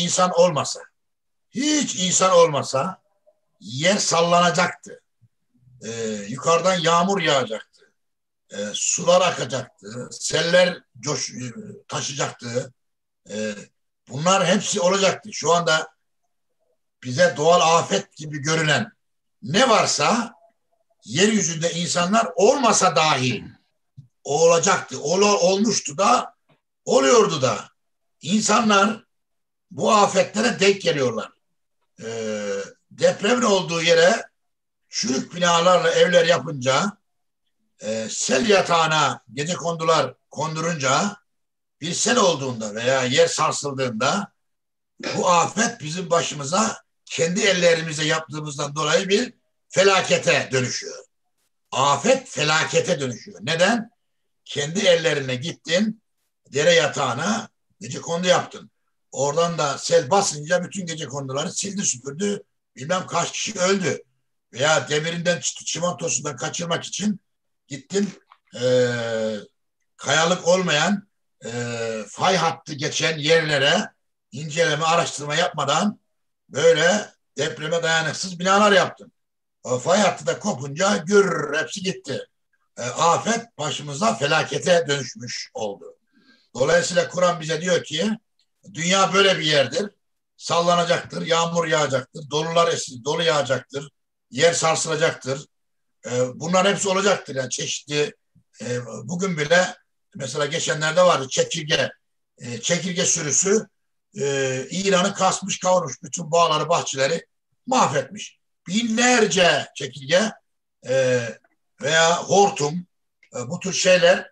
insan olmasa yer sallanacaktı. Yukarıdan yağmur yağacaktı. Sular akacaktı. Seller taşacaktı. Bunlar hepsi olacaktı. Şu anda bize doğal afet gibi görünen ne varsa yeryüzünde insanlar olmasa dahi olacaktı. Olmuştu da, oluyordu da. İnsanlar bu afetlere denk geliyorlar. Depremin olduğu yere çürük binalarla evler yapınca, sel yatağına gecekondular kondurunca, bir sel olduğunda veya yer sarsıldığında bu afet bizim başımıza kendi ellerimize yaptığımızdan dolayı bir felakete dönüşüyor. Afet felakete dönüşüyor. Neden? Kendi ellerine gittin, dere yatağına gecekondu yaptın. Oradan da sel basınca bütün gecekonduları sildi süpürdü. Bilmem kaç kişi öldü. Veya demirinden çimentosundan kaçırmak için gittin kayalık olmayan fay hattı geçen yerlere inceleme, araştırma yapmadan böyle depreme dayanıksız binalar yaptın. O fay hattı da kopunca hepsi gitti. Afet başımıza felakete dönüşmüş oldu. Dolayısıyla Kur'an bize diyor ki dünya böyle bir yerdir. Sallanacaktır, yağmur yağacaktır, dolu yağacaktır, yer sarsılacaktır. Bunlar hepsi olacaktır. Yani çeşitli bugün bile mesela geçenlerde vardı çekirge sürüsü İran'ı kasmış, kavurmuş, bütün bağları, bahçeleri mahvetmiş. Binlerce çekirge veya hortum bu tür şeyler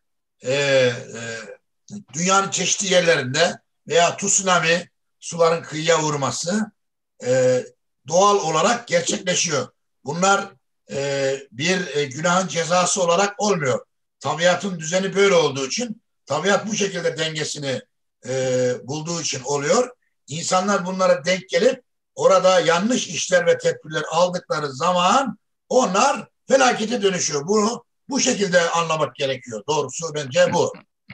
dünyanın çeşitli yerlerinde veya tsunami, suların kıyıya vurması doğal olarak gerçekleşiyor. Bunlar bir günahın cezası olarak olmuyor. Tabiatın düzeni böyle olduğu için, tabiat bu şekilde dengesini bulduğu için oluyor. İnsanlar bunlara denk gelip orada yanlış işler ve tedbirler aldıkları zaman onlar felakete dönüşüyor. Bunu bu şekilde anlamak gerekiyor. Doğrusu bence bu.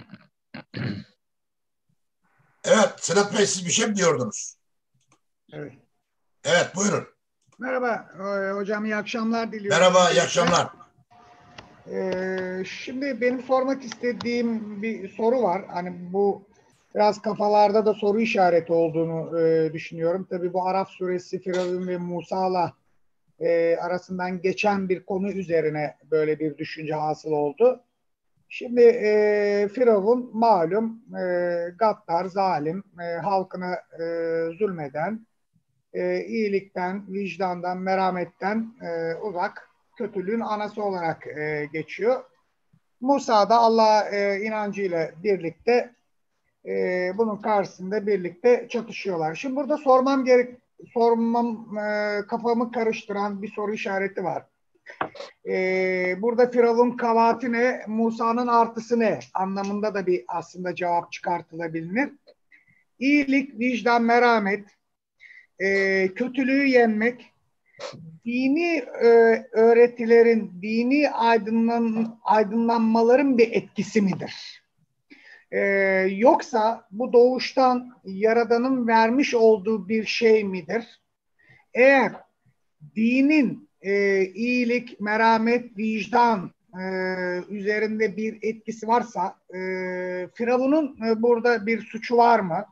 Evet, Sedat Bey, siz bir şey mi diyordunuz? Evet. Evet, buyurun. Merhaba hocam, iyi akşamlar diliyorum. Merhaba, iyi akşamlar. Şimdi benim sormak istediğim bir soru var. Hani bu biraz kafalarda da soru işareti olduğunu düşünüyorum. Tabii bu Araf suresi Firavun ve Musa'la arasından geçen bir konu üzerine böyle bir düşünce hasıl oldu. Şimdi Firavun malum gaddar, zalim, halkına zulmeden, iyilikten, vicdandan, merhametten uzak, kötülüğün anası olarak geçiyor. Musa da Allah'a inancıyla birlikte bunun karşısında birlikte çatışıyorlar. Şimdi burada kafamı karıştıran bir soru işareti var. Burada Firavun kabahati ne, Musa'nın artısı ne anlamında da bir aslında cevap çıkartılabilir. İyilik, vicdan, merhamet, kötülüğü yenmek, dini öğretilerin, dini aydınlanmaların bir etkisi midir? Yoksa bu doğuştan Yaradan'ın vermiş olduğu bir şey midir? Eğer dinin iyilik, merhamet, vicdan üzerinde bir etkisi varsa Firavun'un burada bir suçu var mı?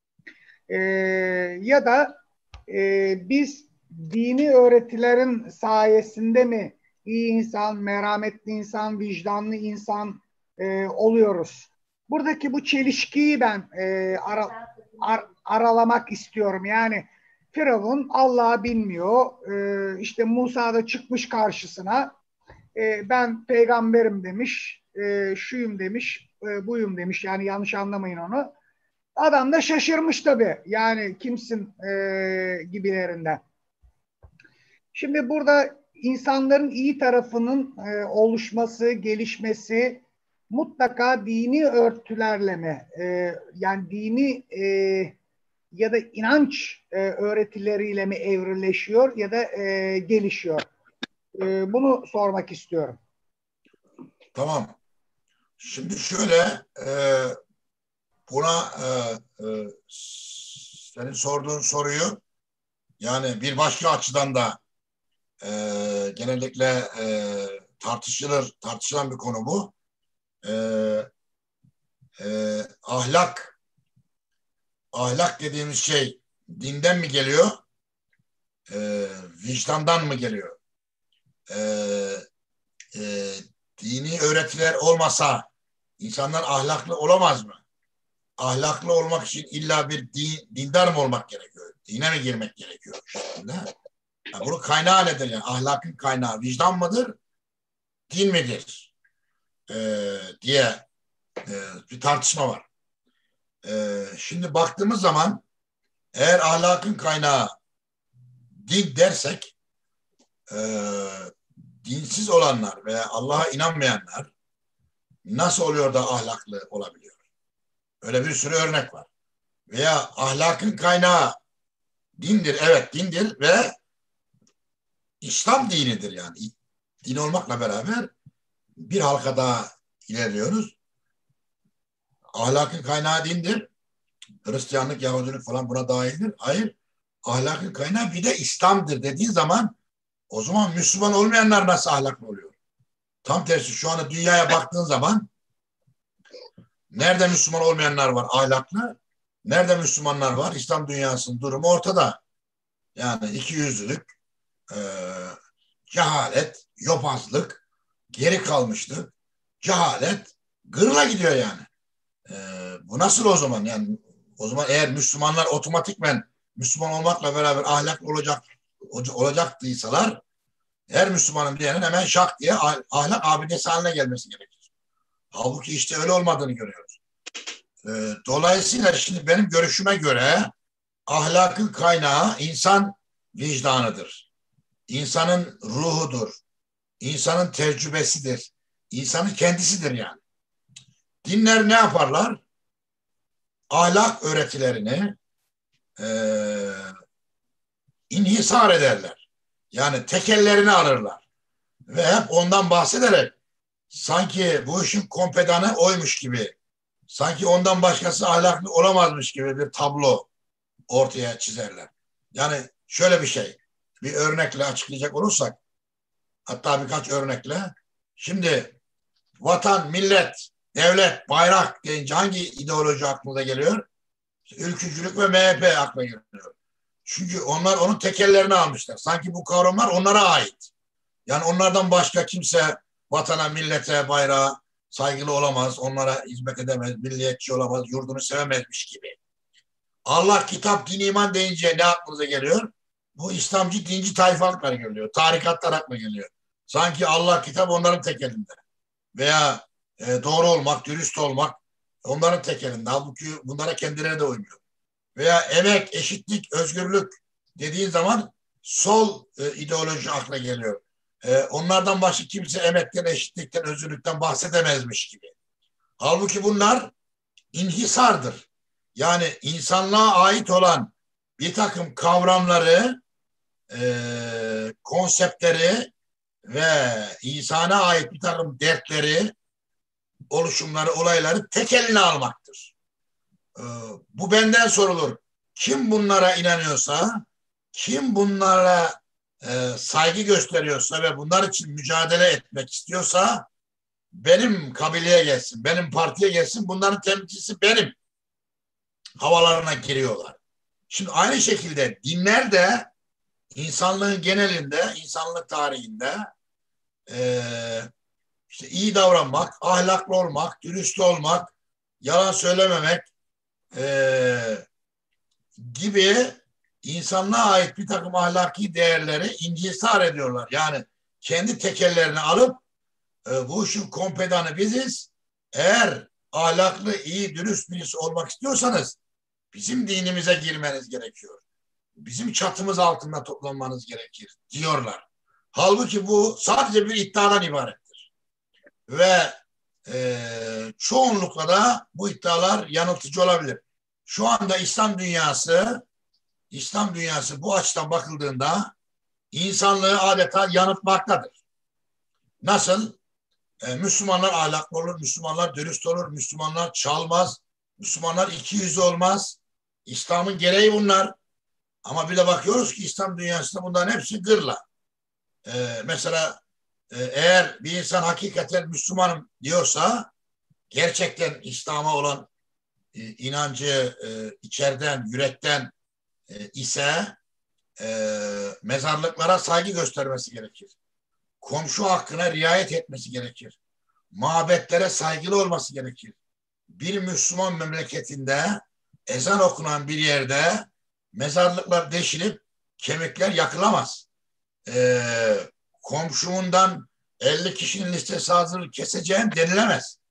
Ya da biz dini öğretilerin sayesinde mi iyi insan, merhametli insan, vicdanlı insan oluyoruz? Buradaki bu çelişkiyi ben aralamak istiyorum. Yani Firavun Allah'ı bilmiyor. İşte Musa da çıkmış karşısına. Ben peygamberim demiş. Şuyum demiş. Buyum demiş. Yani yanlış anlamayın onu. Adam da şaşırmış tabii. Yani kimsin gibilerinden. Şimdi burada insanların iyi tarafının oluşması, gelişmesi mutlaka dini örtülerle mi? Yani dini ya da inanç öğretileriyle mi evrileşiyor ya da gelişiyor? Bunu sormak istiyorum. Tamam. Şimdi şöyle buna senin sorduğun soruyu yani bir başka açıdan da genellikle tartışılan bir konu bu. Ahlak dediğimiz şey dinden mi geliyor? Vicdandan mı geliyor? Dini öğretiler olmasa insanlar ahlaklı olamaz mı? Ahlaklı olmak için illa bir dindar mı olmak gerekiyor? Dine mi girmek gerekiyor? Şeklinde. Yani bunun kaynağı nedir? Yani ahlakın kaynağı vicdan mıdır? Din midir? Diye bir tartışma var. Şimdi baktığımız zaman eğer ahlakın kaynağı din dersek dinsiz olanlar veya Allah'a inanmayanlar nasıl oluyor da ahlaklı olabiliyor? Öyle bir sürü örnek var. Veya ahlakın kaynağı dindir. Evet dindir ve İslam dinidir yani. Din olmakla beraber bir halka daha ilerliyoruz. Ahlakın kaynağı dindir. Hristiyanlık, Yahudilik falan buna dahildir. Hayır. Ahlakın kaynağı bir de İslam'dır dediği zaman o zaman Müslüman olmayanlar nasıl ahlaklı oluyor? Tam tersi şu anda dünyaya baktığın zaman nerede Müslüman olmayanlar var ahlaklı? Nerede Müslümanlar var? İslam dünyasının durumu ortada. Yani ikiyüzlülük, cehalet, yobazlık, geri kalmışlık, cehalet gırla gidiyor yani. Bu nasıl o zaman? Yani o zaman eğer Müslümanlar otomatikmen Müslüman olmakla beraber ahlaklı olacaktıysalar her Müslümanın diyenin hemen şak diye ahlak abidesi haline gelmesi gerekir. Halbuki işte öyle olmadığını görüyoruz. Dolayısıyla şimdi benim görüşüme göre ahlakın kaynağı insan vicdanıdır. İnsanın ruhudur. İnsanın tecrübesidir. İnsanın kendisidir yani. Dinler ne yaparlar? Ahlak öğretilerini inhisar ederler. Yani tekellerini alırlar. Ve hep ondan bahsederek sanki bu işin kompedanı oymuş gibi, sanki ondan başkası ahlaklı olamazmış gibi bir tablo ortaya çizerler. Yani şöyle bir şey, bir örnekle açıklayacak olursak, hatta birkaç örnekle, şimdi vatan, millet, devlet, bayrak deyince hangi ideoloji aklınıza geliyor? Ülkücülük ve MHP akla geliyor. Çünkü onlar onun tekellerini almışlar. Sanki bu kavramlar onlara ait. Yani onlardan başka kimse vatana, millete, bayrağa saygılı olamaz, onlara hizmet edemez, milliyetçi olamaz, yurdunu sevemezmiş gibi. Allah, kitap, din, iman deyince ne aklınıza geliyor? Bu İslamcı, dinci tayfalıklar geliyor. Tarikatlar aklına geliyor. Sanki Allah, kitap onların tek elinde. Veya doğru olmak, dürüst olmak onların tek elinde. Halbuki bunlara kendileri de uymuyor. Veya emek, eşitlik, özgürlük dediğin zaman sol ideoloji akla geliyor. Onlardan başka kimse emekten, eşitlikten, özgürlükten bahsedemezmiş gibi. Halbuki bunlar inhisardır. Yani insanlığa ait olan bir takım kavramları, konseptleri ve insana ait bir takım dertleri, oluşumları, olayları tek eline almaktır. Bu benden sorulur. Kim bunlara inanıyorsa, kim bunlara saygı gösteriyorsa ve bunlar için mücadele etmek istiyorsa benim kabileye gelsin, benim partiye gelsin, bunların temsilcisi benim havalarına giriyorlar. Şimdi aynı şekilde dinler de insanlığın genelinde, insanlık tarihinde işte iyi davranmak, ahlaklı olmak, dürüst olmak, yalan söylememek gibi insanlığa ait bir takım ahlaki değerleri incisar ediyorlar. Yani kendi tekellerini alıp bu işin kompedanı biziz. Eğer ahlaklı, iyi, dürüst birisi olmak istiyorsanız bizim dinimize girmeniz gerekiyor. Bizim çatımız altında toplanmanız gerekir diyorlar. Halbuki bu sadece bir iddiadan ibarettir. Ve çoğunlukla da bu iddialar yanıltıcı olabilir. Şu anda İslam dünyası bu açıdan bakıldığında insanlığı adeta yanıltmaktadır. Nasıl? Müslümanlar ahlaklı olur, Müslümanlar dürüst olur, Müslümanlar çalmaz, Müslümanlar ikiyüzlü olmaz. İslam'ın gereği bunlar. Ama bir de bakıyoruz ki İslam dünyasında bunların hepsi gırla. Mesela eğer bir insan hakikaten Müslümanım diyorsa, gerçekten İslam'a olan inancı içeriden, yürekten ise mezarlıklara saygı göstermesi gerekir. Komşu hakkına riayet etmesi gerekir. Mabetlere saygılı olması gerekir. Bir Müslüman memleketinde ezan okunan bir yerde mezarlıklar deşilip kemikler yakılamaz. Komşumundan 50 kişinin listesi hazır keseceğim denilemez.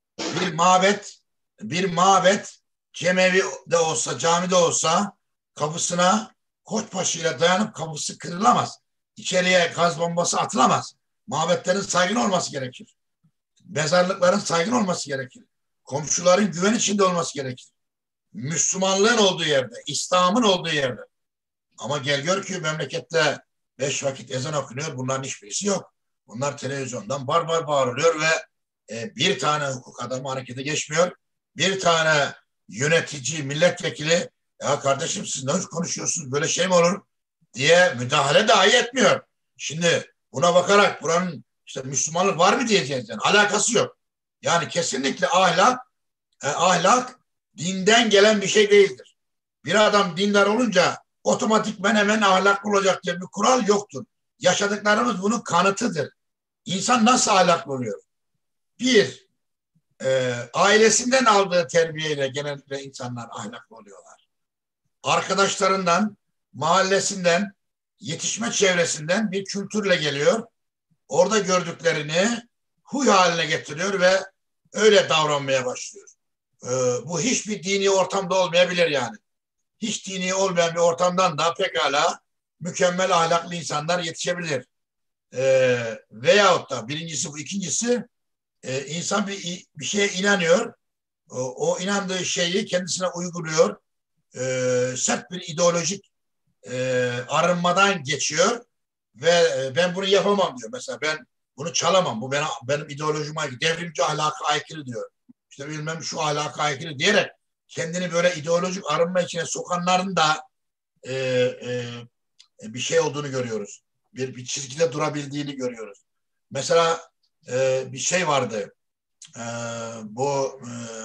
Bir mabet cemevi de olsa, camide olsa kapısına koçbaşıyla dayanıp kapısı kırılamaz. İçeriye gaz bombası atılamaz. Mabetlerin saygın olması gerekir. Mezarlıkların saygın olması gerekir. Komşuların güven içinde olması gerekir. Müslümanlığın olduğu yerde, İslam'ın olduğu yerde. Ama gel gör ki memlekette 5 vakit ezan okunuyor. Bunların hiçbirisi yok. Bunlar televizyondan bar bağırılıyor ve bir tane hukuk adamı harekete geçmiyor. Bir tane yönetici, milletvekili, ya kardeşim siz ne konuşuyorsunuz, böyle şey mi olur diye müdahale dahi etmiyor. Şimdi buna bakarak buranın işte Müslümanlık var mı diyeceğiz yani. Alakası yok. Yani kesinlikle ahlak dinden gelen bir şey değildir. Bir adam dindar olunca otomatikmen hemen ahlaklı olacak diye bir kural yoktur. Yaşadıklarımız bunun kanıtıdır. İnsan nasıl ahlaklı oluyor? Bir, ailesinden aldığı terbiyeyle genellikle insanlar ahlaklı oluyorlar. Arkadaşlarından, mahallesinden, yetişme çevresinden bir kültürle geliyor. Orada gördüklerini huy haline getiriyor ve öyle davranmaya başlıyor. Bu hiçbir dini ortamda olmayabilir yani. Hiç dini olmayan bir ortamdan da pekala mükemmel ahlaklı insanlar yetişebilir. Veyahut da birincisi bu, ikincisi insan bir şeye inanıyor. O inandığı şeyi kendisine uyguluyor. Sert bir ideolojik arınmadan geçiyor ve ben bunu yapamam diyor. Mesela ben bunu çalamam. Bu benim ideolojime aykırı. Devrimci ahlaka aykırı diyor. İşte bilmem şu ahlaka aykırı diyerek kendini böyle ideolojik arınma içine sokanların da bir şey olduğunu görüyoruz. Bir çizgide durabildiğini görüyoruz. Mesela bir şey vardı. Bu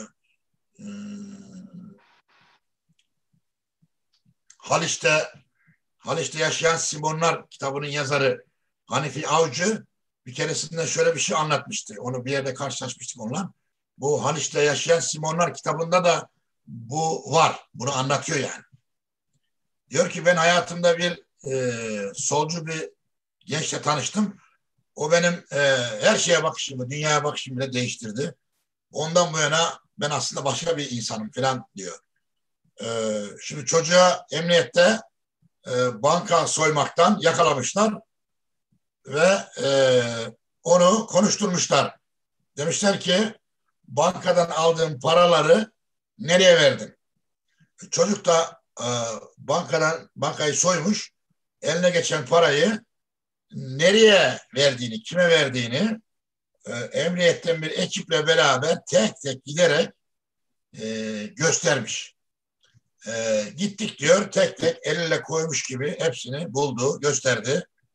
Haliç'te Yaşayan Simonlar kitabının yazarı Hanifi Avcı bir keresinde şöyle bir şey anlatmıştı. Onu bir yerde karşılaşmıştık onunla. Bu Haliç'te Yaşayan Simonlar kitabında da bu var. Bunu anlatıyor yani. Diyor ki ben hayatımda bir solcu bir gençle tanıştım. O benim her şeye bakışımı, dünyaya bakışımı bile değiştirdi. Ondan bu yana ben aslında başka bir insanım falan diyor. Şimdi çocuğa emniyette banka soymaktan yakalamışlar ve onu konuşturmuşlar. Demişler ki bankadan aldığım paraları nereye verdin? Çocuk da bankayı soymuş, eline geçen parayı nereye verdiğini, kime verdiğini emniyetten bir ekiple beraber tek tek giderek göstermiş. Gittik diyor, tek tek eliyle koymuş gibi hepsini buldu, gösterdi.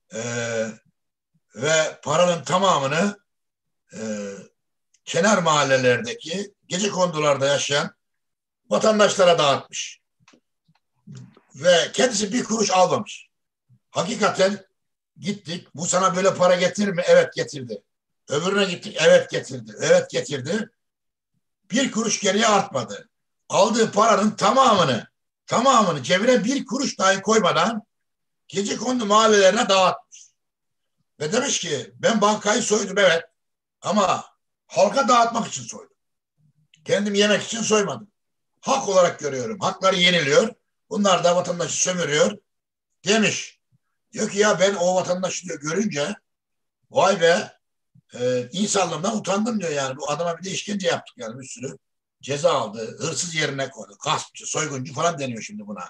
ve paranın tamamını kenar mahallelerdeki gecekondularda yaşayan vatandaşlara dağıtmış. Ve kendisi bir kuruş almamış. Hakikaten gittik. Bu sana böyle para getirir mi? Evet getirdi. Öbürüne gittik. Evet getirdi. Evet getirdi. Bir kuruş geriye artmadı. Aldığı paranın tamamını cebine bir kuruş dahi koymadan gecekondu mahallelerine dağıtmış. Ve demiş ki ben bankayı soydum evet ama halka dağıtmak için soydum. Kendim yemek için soymadım. Hak olarak görüyorum. Hakları yeniliyor. Bunlar da vatandaşı sömürüyor demiş. Diyor ki ya ben o vatandaşı diyor görünce vay be insanlığımdan utandım diyor yani. Bu adama bir de işkence yaptık yani bir sürü. Ceza aldı. Hırsız yerine koydu. Gaspçı, soyguncu falan deniyor şimdi buna.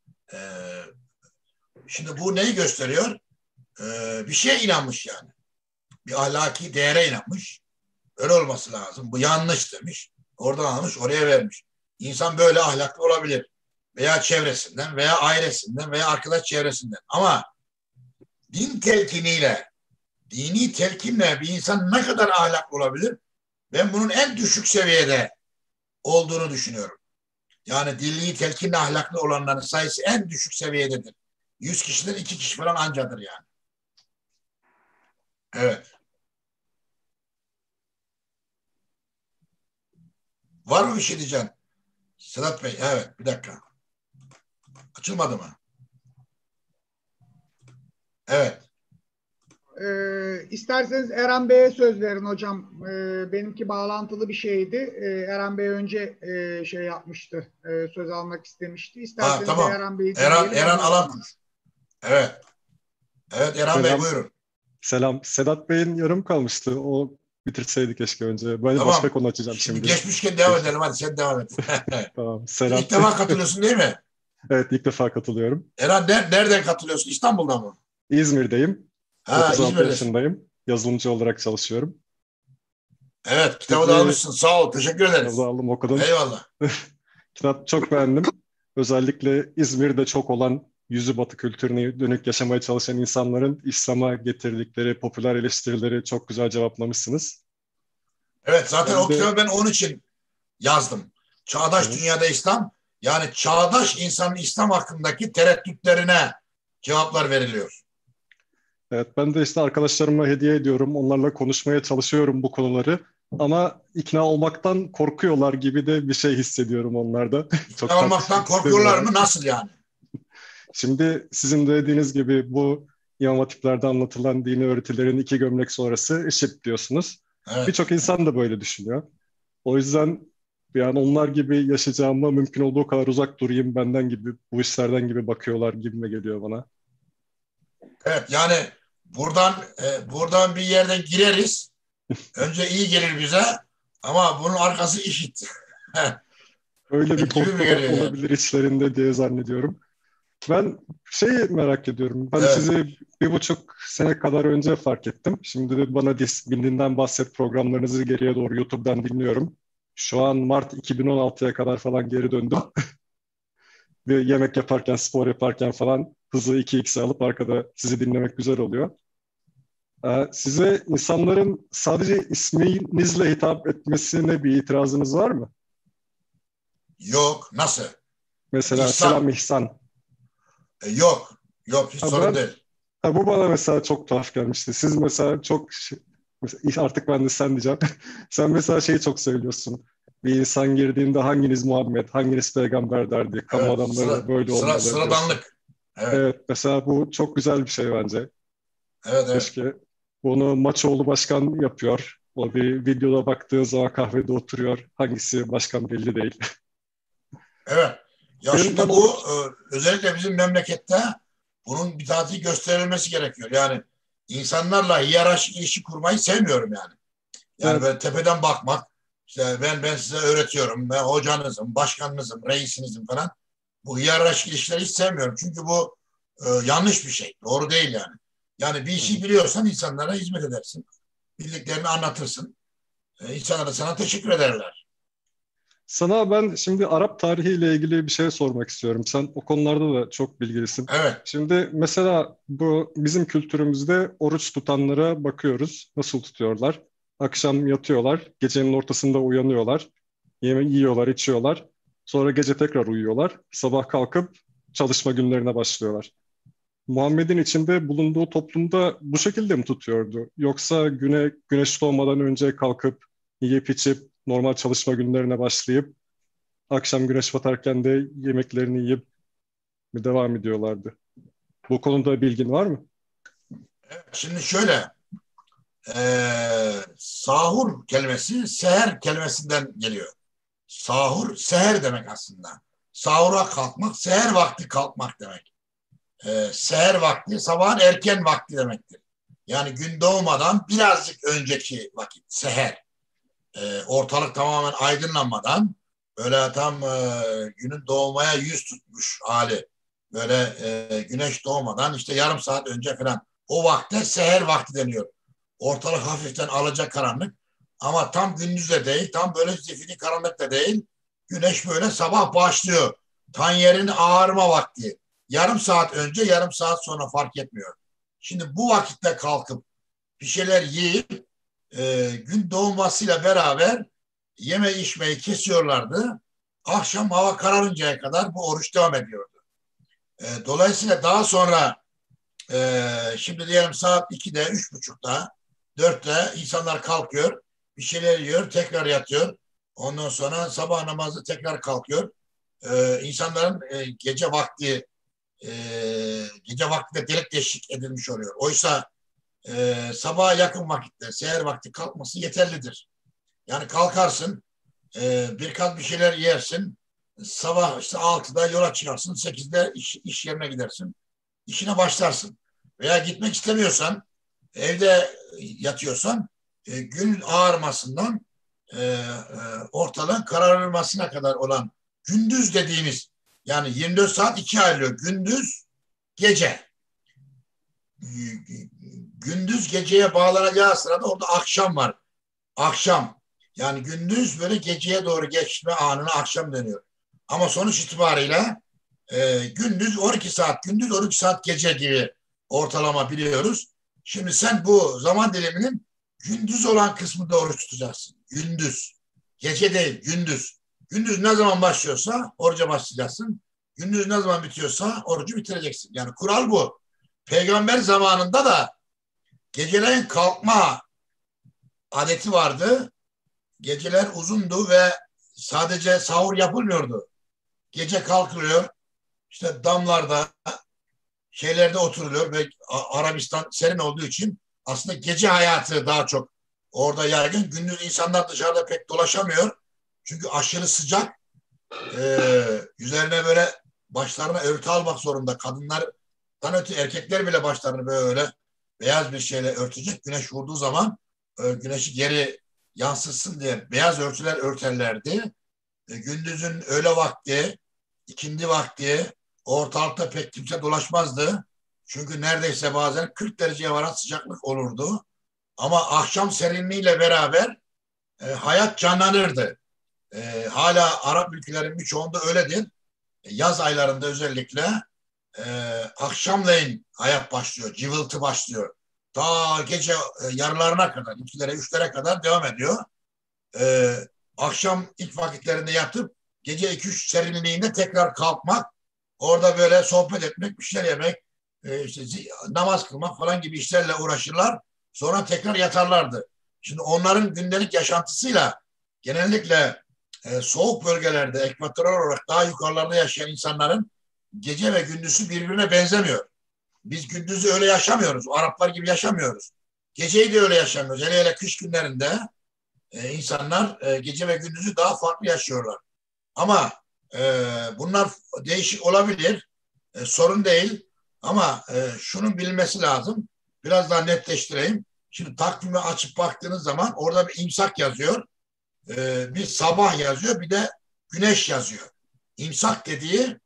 Şimdi bu neyi gösteriyor? Bir şeye inanmış yani. Bir ahlaki değere inanmış. Öyle olması lazım. Bu yanlış demiş. Oradan almış oraya vermiş. İnsan böyle ahlaklı olabilir. Veya çevresinden veya ailesinden veya arkadaş çevresinden. Ama din telkiniyle, dini telkinle bir insan ne kadar ahlaklı olabilir? Ben bunun en düşük seviyede olduğunu düşünüyorum. Yani dini telkinle ahlaklı olanların sayısı en düşük seviyededir. 100 kişiden 2 kişi falan ancadır yani. Evet. Var mı bir şey diyeceğim? Sedat Bey, evet bir dakika. Açılmadı mı? Evet. İsterseniz Eren Bey'e söz verin hocam. Benimki bağlantılı bir şeydi. Eren Bey önce şey yapmıştı. Söz almak istemişti. İsterseniz Tamam. Eren Bey'i dinleyelim. Eren Alan. Evet. Evet Eren Bey buyurun. Selam. Sedat Bey'in yarım kalmıştı. O bitirseydi keşke önce. Ben Tamam. başka konu açacağım Şimdi şimdi. geçmişken devam edelim. Hadi sen devam et. Tamam. Selam. İlk defa katılıyorsun değil mi? Evet, ilk defa katılıyorum. Eren nereden katılıyorsun? İstanbul'da mı? İzmir'deyim. Ha, 36 İzmir'desin. yaşındayım. Yazılımcı olarak çalışıyorum. Evet, kitabı da almışsın. Sağ ol. Teşekkür ederiz. Kitabı aldım, okudum. Eyvallah. Kitap çok beğendim. Özellikle İzmir'de çok olan yüzü batı kültürüne dönük yaşamaya çalışan insanların İslam'a getirdikleri popüler eleştirileri çok güzel cevaplamışsınız. Evet, zaten Ben o kitabı ben onun için yazdım. Çağdaş Evet. Dünyada İslam, yani çağdaş insanın İslam hakkındaki tereddütlerine cevaplar veriliyor. Evet, ben de işte arkadaşlarıma hediye ediyorum. Onlarla konuşmaya çalışıyorum bu konuları. Ama ikna olmaktan korkuyorlar gibi de bir şey hissediyorum onlarda. Çok İkna olmaktan tartışmak korkuyorlar istemiyorum. mı? Nasıl yani? Şimdi sizin de dediğiniz gibi bu İmam Hatipler'de anlatılan dini öğretilerin 2 gömlek sonrası IŞİD diyorsunuz. Evet. Birçok insan da böyle düşünüyor. O yüzden yani onlar gibi yaşayacağıma mümkün olduğu kadar uzak durayım benden gibi, bu işlerden gibi bakıyorlar gibime geliyor bana. Evet, yani buradan bir yerden gireriz. Önce iyi gelir bize ama bunun arkası IŞİD. Öyle bir Gibi mi korku geliyor yani? olabilir içlerinde diye zannediyorum. Ben merak ediyorum. Ben Evet. sizi 1,5 sene kadar önce fark ettim. Şimdi de bana Disiplinden Bahset programlarınızı geriye doğru YouTube'dan dinliyorum. Şu an Mart 2016'ya kadar falan geri döndüm. Bir yemek yaparken, spor yaparken falan hızlı 2x alıp arkada sizi dinlemek güzel oluyor. Size insanların sadece isminizle hitap etmesine bir itirazınız var mı? Yok. Nasıl? Mesela İhsan. selam İhsan. Yok. Yok. Hiç sorun değil. Bu bana mesela çok tuhaf gelmişti. Siz mesela çok artık ben de sen diyeceğim. Sen mesela şeyi çok söylüyorsun. Bir insan girdiğinde hanginiz Muhammed, hanginiz peygamber derdi. Kamu Evet, adamları da böyle olmalı diyorsun. sıradanlık. Evet. Evet, mesela bu çok güzel bir şey bence. Evet. Keşke bunu Maçoğlu başkan yapıyor. O bir videoda baktığı zaman kahvede oturuyor. Hangisi başkan belli değil. Evet. Ya Ben şimdi bu özellikle bizim memlekette bunun bir tatil gösterilmesi gerekiyor. Yani insanlarla hiyerarşik ilişki kurmayı sevmiyorum yani. Yani Evet. böyle tepeden bakmak, işte ben size öğretiyorum, ben hocanızım, başkanınızım, reisinizim falan. Bu hiyerarşik ilişkileri hiç sevmiyorum. Çünkü bu yanlış bir şey. Doğru değil yani. Yani bir işi biliyorsan insanlara hizmet edersin. Bildiklerini anlatırsın. İnsanlar da sana teşekkür ederler. Sana ben şimdi Arap tarihiyle ilgili bir şey sormak istiyorum. Sen o konularda da çok bilgilisin. Evet. Şimdi mesela bu bizim kültürümüzde oruç tutanlara bakıyoruz. Nasıl tutuyorlar? Akşam yatıyorlar, gecenin ortasında uyanıyorlar, yemek yiyorlar, içiyorlar. Sonra gece tekrar uyuyorlar. Sabah kalkıp çalışma günlerine başlıyorlar. Muhammed'in içinde bulunduğu toplumda bu şekilde mi tutuyordu? Yoksa güneş doğmadan önce kalkıp yiyip içip normal çalışma günlerine başlayıp akşam güneş batarken de yemeklerini yiyip mi devam ediyorlardı? Bu konuda bilgin var mı? Şimdi şöyle, sahur kelimesi seher kelimesinden geliyor. Sahur, seher demek aslında. Sahura kalkmak, seher vakti kalkmak demek. Seher vakti, sabahın erken vakti demektir. Yani gün doğmadan birazcık önceki vakit, seher. Ortalık tamamen aydınlanmadan, böyle tam günün doğmaya yüz tutmuş hali. Böyle güneş doğmadan işte yarım saat önce falan. O vakte seher vakti deniyor. Ortalık hafiften alacakaranlık. Ama tam gündüz de değil, tam böyle zifiri karanlık da değil. Güneş böyle sabah başlıyor. Tan yerin ağarma vakti. Yarım saat önce, yarım saat sonra fark etmiyor. Şimdi bu vakitte kalkıp bir şeyler yiyip gün doğmasıyla beraber yeme içmeyi kesiyorlardı. Akşam hava kararıncaya kadar bu oruç devam ediyordu. Dolayısıyla daha sonra şimdi diyelim saat 2'de, 3.30'da, 4'te insanlar kalkıyor, bir şeyler yiyor, tekrar yatıyor. Ondan sonra sabah namazı tekrar kalkıyor. İnsanların gece vakti de delik deşik edilmiş oluyor. Oysa sabaha yakın vakitte, seher vakti kalkması yeterlidir. Yani kalkarsın, birkaç bir şeyler yersin, sabah işte 6'da yola çıkarsın, 8'de iş yerine gidersin, işine başlarsın. Veya gitmek istemiyorsan, evde yatıyorsan, gün ağarmasından ortalığın kararmasına kadar olan gündüz dediğimiz, yani 24 saat ikiye ayrılıyor. Gündüz, gece. Gündüz geceye bağlanacağı sırada orada akşam var. Akşam. Yani gündüz böyle geceye doğru geçme anına akşam deniyor. Ama sonuç itibariyle gündüz 12 saat, gündüz 12 saat gece gibi ortalama biliyoruz. Şimdi sen bu zaman diliminin gündüz olan kısmında oruç tutacaksın. Gündüz. Gece değil, gündüz. Gündüz ne zaman başlıyorsa oruca başlayacaksın. Gündüz ne zaman bitiyorsa orucu bitireceksin. Yani kural bu. Peygamber zamanında da geceleyin kalkma adeti vardı. Geceler uzundu ve sadece sahur yapılmıyordu. Gece kalkılıyor, işte damlarda, şeylerde oturuluyor ve Arabistan serin olduğu için aslında gece hayatı daha çok orada yaygın. Gündüz insanlar dışarıda pek dolaşamıyor. Çünkü aşırı sıcak. Üzerine böyle başlarına örtü almak zorunda. Kadınlardan öte erkekler bile başlarını böyle beyaz bir şeyle örtecek. Güneş vurduğu zaman güneşi geri yansıtsın diye beyaz örtüler örterlerdi. Gündüzün öğle vakti, ikindi vakti ortalıkta pek kimse dolaşmazdı. Çünkü neredeyse bazen 40 dereceye varan sıcaklık olurdu. Ama akşam serinliğiyle beraber hayat canlanırdı. Hala Arap ülkelerinin birçoğunda öyledir. Yaz aylarında özellikle akşamleyin hayat başlıyor, cıvıltı başlıyor. Ta gece yarılarına kadar, 2'lere, 3'lere kadar devam ediyor. Akşam ilk vakitlerinde yatıp gece 2-3 serinliğinde tekrar kalkmak, orada böyle sohbet etmek, bir şeyler yemek, işte namaz kılmak falan gibi işlerle uğraşırlar. Sonra tekrar yatarlardı. Şimdi onların gündelik yaşantısıyla genellikle soğuk bölgelerde, ekvatoral olarak daha yukarılarda yaşayan insanların gece ve gündüzü birbirine benzemiyor. Biz gündüzü öyle yaşamıyoruz. Araplar gibi yaşamıyoruz. Geceyi de öyle yaşamıyoruz. Hele hele kış günlerinde insanlar gece ve gündüzü daha farklı yaşıyorlar. Ama bunlar değişik olabilir. Sorun değil. Ama şunun bilinmesi lazım. Biraz daha netleştireyim. Şimdi takvimi açıp baktığınız zaman orada bir imsak yazıyor. Bir sabah yazıyor. Bir de güneş yazıyor. İmsak dediği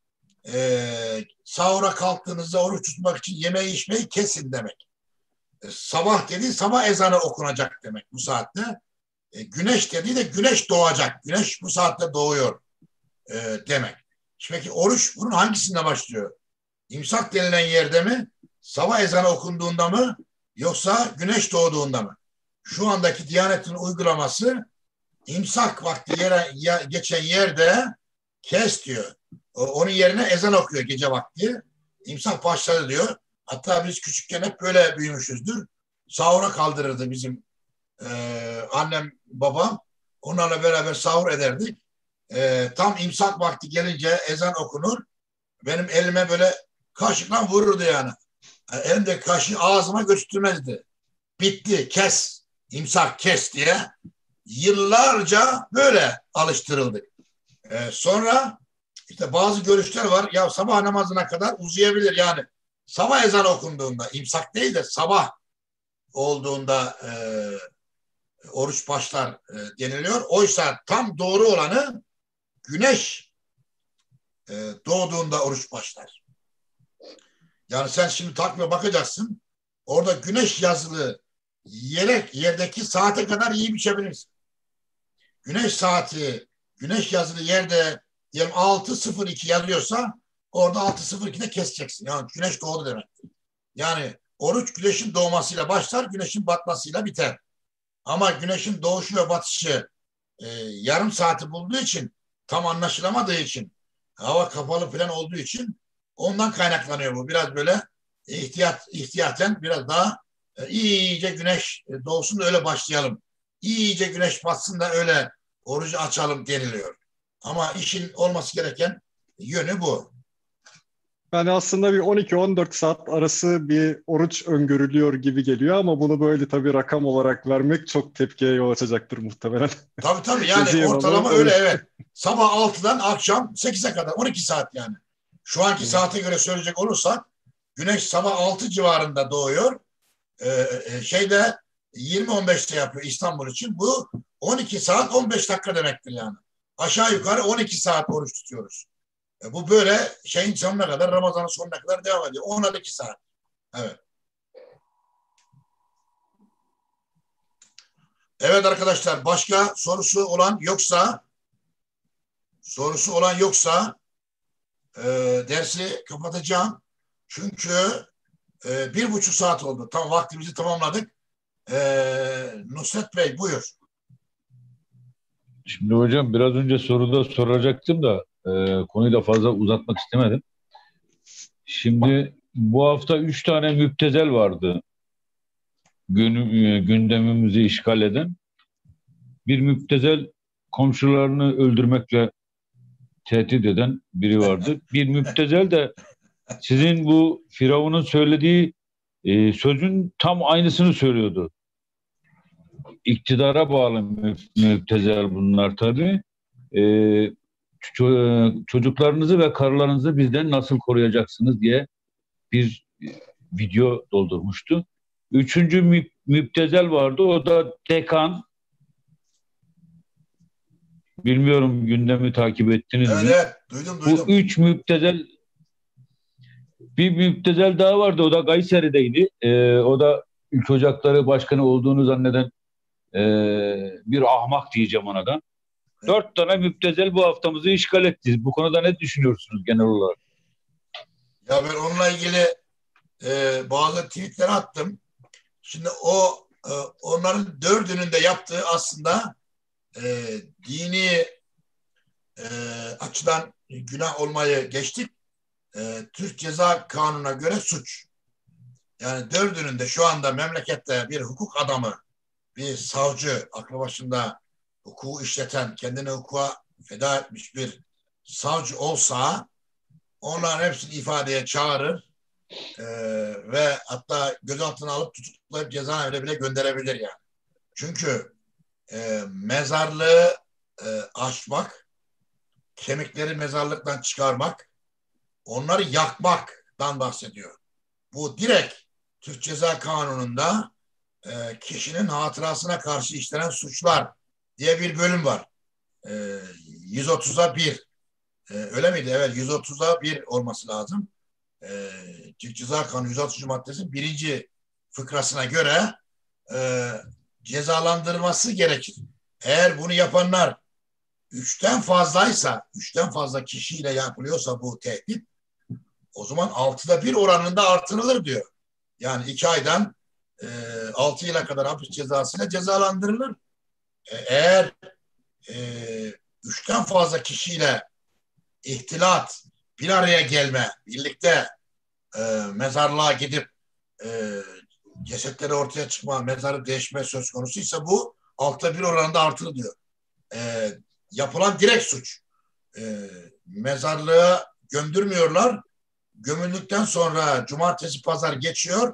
sahura kalktığınızda oruç tutmak için yemeği içmeyi kesin demek. Sabah dediği sabah ezanı okunacak demek bu saatte. güneş dediği de güneş doğacak. Güneş bu saatte doğuyor demek. Peki oruç bunun hangisinde başlıyor? İmsak denilen yerde mi? Sabah ezanı okunduğunda mı? Yoksa güneş doğduğunda mı? Şu andaki Diyanet'in uygulaması imsak vakti geçen yerde kes diyor. Onun yerine ezan okuyor gece vakti. İmsak başladı diyor. Hatta biz küçükken hep böyle büyümüşüzdür. Sahura kaldırırdı bizim annem, babam. Onlarla beraber sahur ederdik. Tam imsak vakti gelince ezan okunur. Benim elime böyle kaşıkla vururdu yani. Elimde kaşığı ağzıma götürmezdi. Bitti, kes. İmsak kes diye. Yıllarca böyle alıştırıldık. Sonra işte bazı görüşler var. Ya sabah namazına kadar uzayabilir yani. Sabah ezan okunduğunda, imsak değil de sabah olduğunda oruç başlar deniliyor. Oysa tam doğru olanı güneş doğduğunda oruç başlar. Yani sen şimdi takvime bakacaksın. Orada güneş yazılı yerdeki saate kadar yiyip içebilirsin. Güneş saati, güneş yazılı yerde diyelim 6.02 yazıyorsa orada 6.02'de keseceksin. Yani güneş doğdu demektir. Yani oruç güneşin doğmasıyla başlar, güneşin batmasıyla biter. Ama güneşin doğuşu ve batışı yarım saati bulduğu için, tam anlaşılamadığı için, hava kapalı falan olduğu için ondan kaynaklanıyor bu. Biraz böyle ihtiyaten biraz daha iyice güneş doğsun da öyle başlayalım. İyice güneş batsın da öyle orucu açalım deniliyor. Ama işin olması gereken yönü bu. Yani aslında bir 12-14 saat arası bir oruç öngörülüyor gibi geliyor ama bunu böyle tabii rakam olarak vermek çok tepkiye yol açacaktır muhtemelen. Tabii yani Ezeyim ortalama ama öyle evet. Sabah 6'dan akşam 8'e kadar 12 saat yani. Şu anki saate göre söyleyecek olursak güneş sabah 6 civarında doğuyor. Şeyde 20-15'te yapıyor İstanbul için. Bu 12 saat 15 dakika demektir yani. Aşağı yukarı 12 saat oruç tutuyoruz. Bu böyle şeyin sonuna kadar, Ramazan'ın sonuna kadar devam ediyor. 12 saat. Evet. Evet arkadaşlar, başka sorusu olan yoksa dersi kapatacağım. Çünkü 1,5 saat oldu. Tam vaktimizi tamamladık. Nusret Bey buyur. Şimdi hocam biraz önce soruda soracaktım da konuyu da fazla uzatmak istemedim. Şimdi bu hafta 3 tane müptezel vardı gündemimizi işgal eden. Bir müptezel komşularını öldürmekle tehdit eden biri vardı. Bir müptezel de sizin bu Firavun'un söylediği sözün tam aynısını söylüyordu. İktidara bağlı müptezel bunlar tabii. Çocuklarınızı ve karılarınızı bizden nasıl koruyacaksınız diye bir video doldurmuştu. Üçüncü müptezel vardı. O da dekan. Bilmiyorum gündemi takip ettiniz mi? Evet, duydum. Bu üç müptezel, bir müptezel daha vardı. O da Kayseri'deydi. O da Ülke Ocakları Başkanı olduğunu zanneden bir ahmak diyeceğim ona da. 4 tane müptezel bu haftamızı işgal etti. Bu konuda ne düşünüyorsunuz genel olarak? Ya ben onunla ilgili bazı tweetler attım. Şimdi onların dördünün de yaptığı aslında dini açıdan günah olmayı geçtik. Türk Ceza Kanunu'na göre suç. Yani dördünün de şu anda memlekette bir hukuk adamı, bir savcı, aklı başında hukuku işleten, kendini hukuka feda etmiş bir savcı olsa onların hepsini ifadeye çağırır ve hatta gözaltına alıp tutuklayıp cezaevine bile gönderebilir yani. Çünkü mezarlığı açmak, kemikleri mezarlıktan çıkarmak, onları yakmaktan bahsediyor. Bu direkt Türk Ceza Kanunu'nda kişinin hatırasına karşı işlenen suçlar diye bir bölüm var. 130'a 1. Öyle miydi? Evet, 130'a 1 olması lazım. Türk Ceza Kanunu 130. maddesi 1. fıkrasına göre cezalandırılması gerekir. Eğer bunu yapanlar 3'ten fazlaysa, 3'ten fazla kişiyle yapılıyorsa bu tehdit, o zaman 6'da 1 oranında artırılır diyor. Yani 2 aydan 6 yıla kadar hapis cezasıyla cezalandırılır. Eğer 3'ten fazla kişiyle ihtilat, bir araya gelme, birlikte mezarlığa gidip cesetleri ortaya çıkma, mezarı değişme söz konusuysa bu 6'da 1 oranında artırılır diyor. Yapılan direkt suç. Mezarlığa gömdürmüyorlar. Gömüldükten sonra cumartesi pazar geçiyor.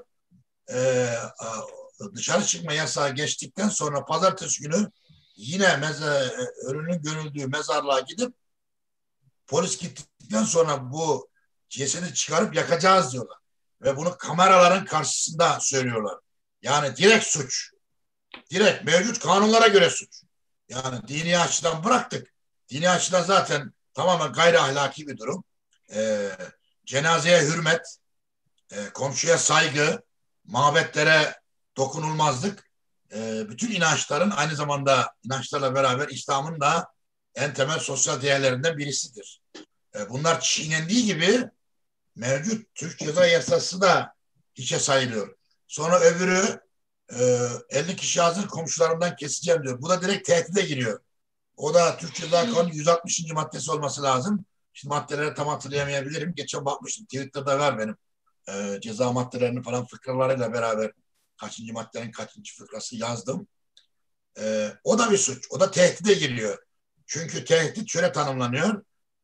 Dışarı çıkma yasağı geçtikten sonra pazartesi günü yine ölünün gömüldüğü mezarlığa gidip polis gittikten sonra bu cesedi çıkarıp yakacağız diyorlar. Ve bunu kameraların karşısında söylüyorlar. Yani direkt suç. Direkt mevcut kanunlara göre suç. Yani dini açıdan bıraktık. Dini açıdan zaten tamamen gayri ahlaki bir durum. Cenazeye hürmet, komşuya saygı, mabetlere dokunulmazlık, bütün inançların aynı zamanda inançlarla beraber İslam'ın da en temel sosyal değerlerinden birisidir. Bunlar çiğnendiği gibi mevcut Türk Ceza Yasası da hiçe sayılıyor. Sonra öbürü 50 kişi hazır komşularımdan keseceğim diyor. Bu da direkt tehdide giriyor. O da Türk Ceza Kanunu 160. maddesi olması lazım. Şimdi maddeleri tam hatırlayamayabilirim. Geçen bakmıştım. Twitter'da var benim. Ceza maddelerini falan fıkralarıyla beraber kaçıncı maddenin kaçıncı fıkrası yazdım. O da bir suç. O da tehdide giriyor. Çünkü tehdit şöyle tanımlanıyor.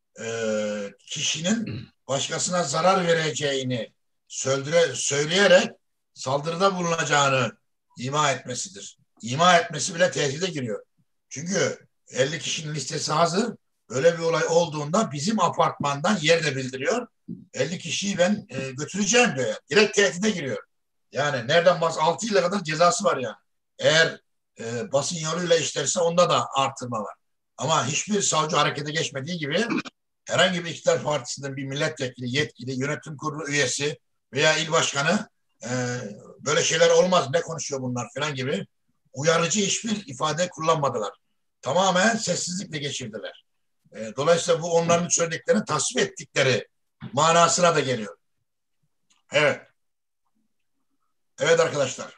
Kişinin başkasına zarar vereceğini söyleyerek saldırıda bulunacağını ima etmesidir. İma etmesi bile tehdide giriyor. Çünkü 50 kişinin listesi hazır. Böyle bir olay olduğunda bizim apartmandan yer de bildiriyor. 50 kişiyi ben götüreceğim diyor. Yani. Direkt tehdide giriyor. Yani nereden 6 yıla kadar cezası var yani. Eğer basın yoluyla işlerse onda da artırma var. Ama hiçbir savcı harekete geçmediği gibi herhangi bir iktidar partisinden bir milletvekili, yetkili, yönetim kurulu üyesi veya il başkanı böyle şeyler olmaz. Ne konuşuyor bunlar falan gibi uyarıcı hiçbir ifade kullanmadılar. Tamamen sessizlikle geçirdiler. Dolayısıyla bu onların söylediklerini tasvip ettikleri manasına da geliyor. Evet. Evet arkadaşlar.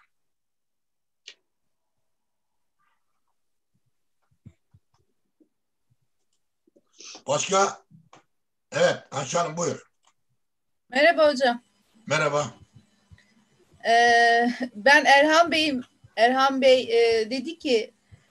Başka? Evet. Ayşe Hanım buyur. Merhaba hocam. Merhaba. Ben Erhan Bey'im. Erhan Bey dedi ki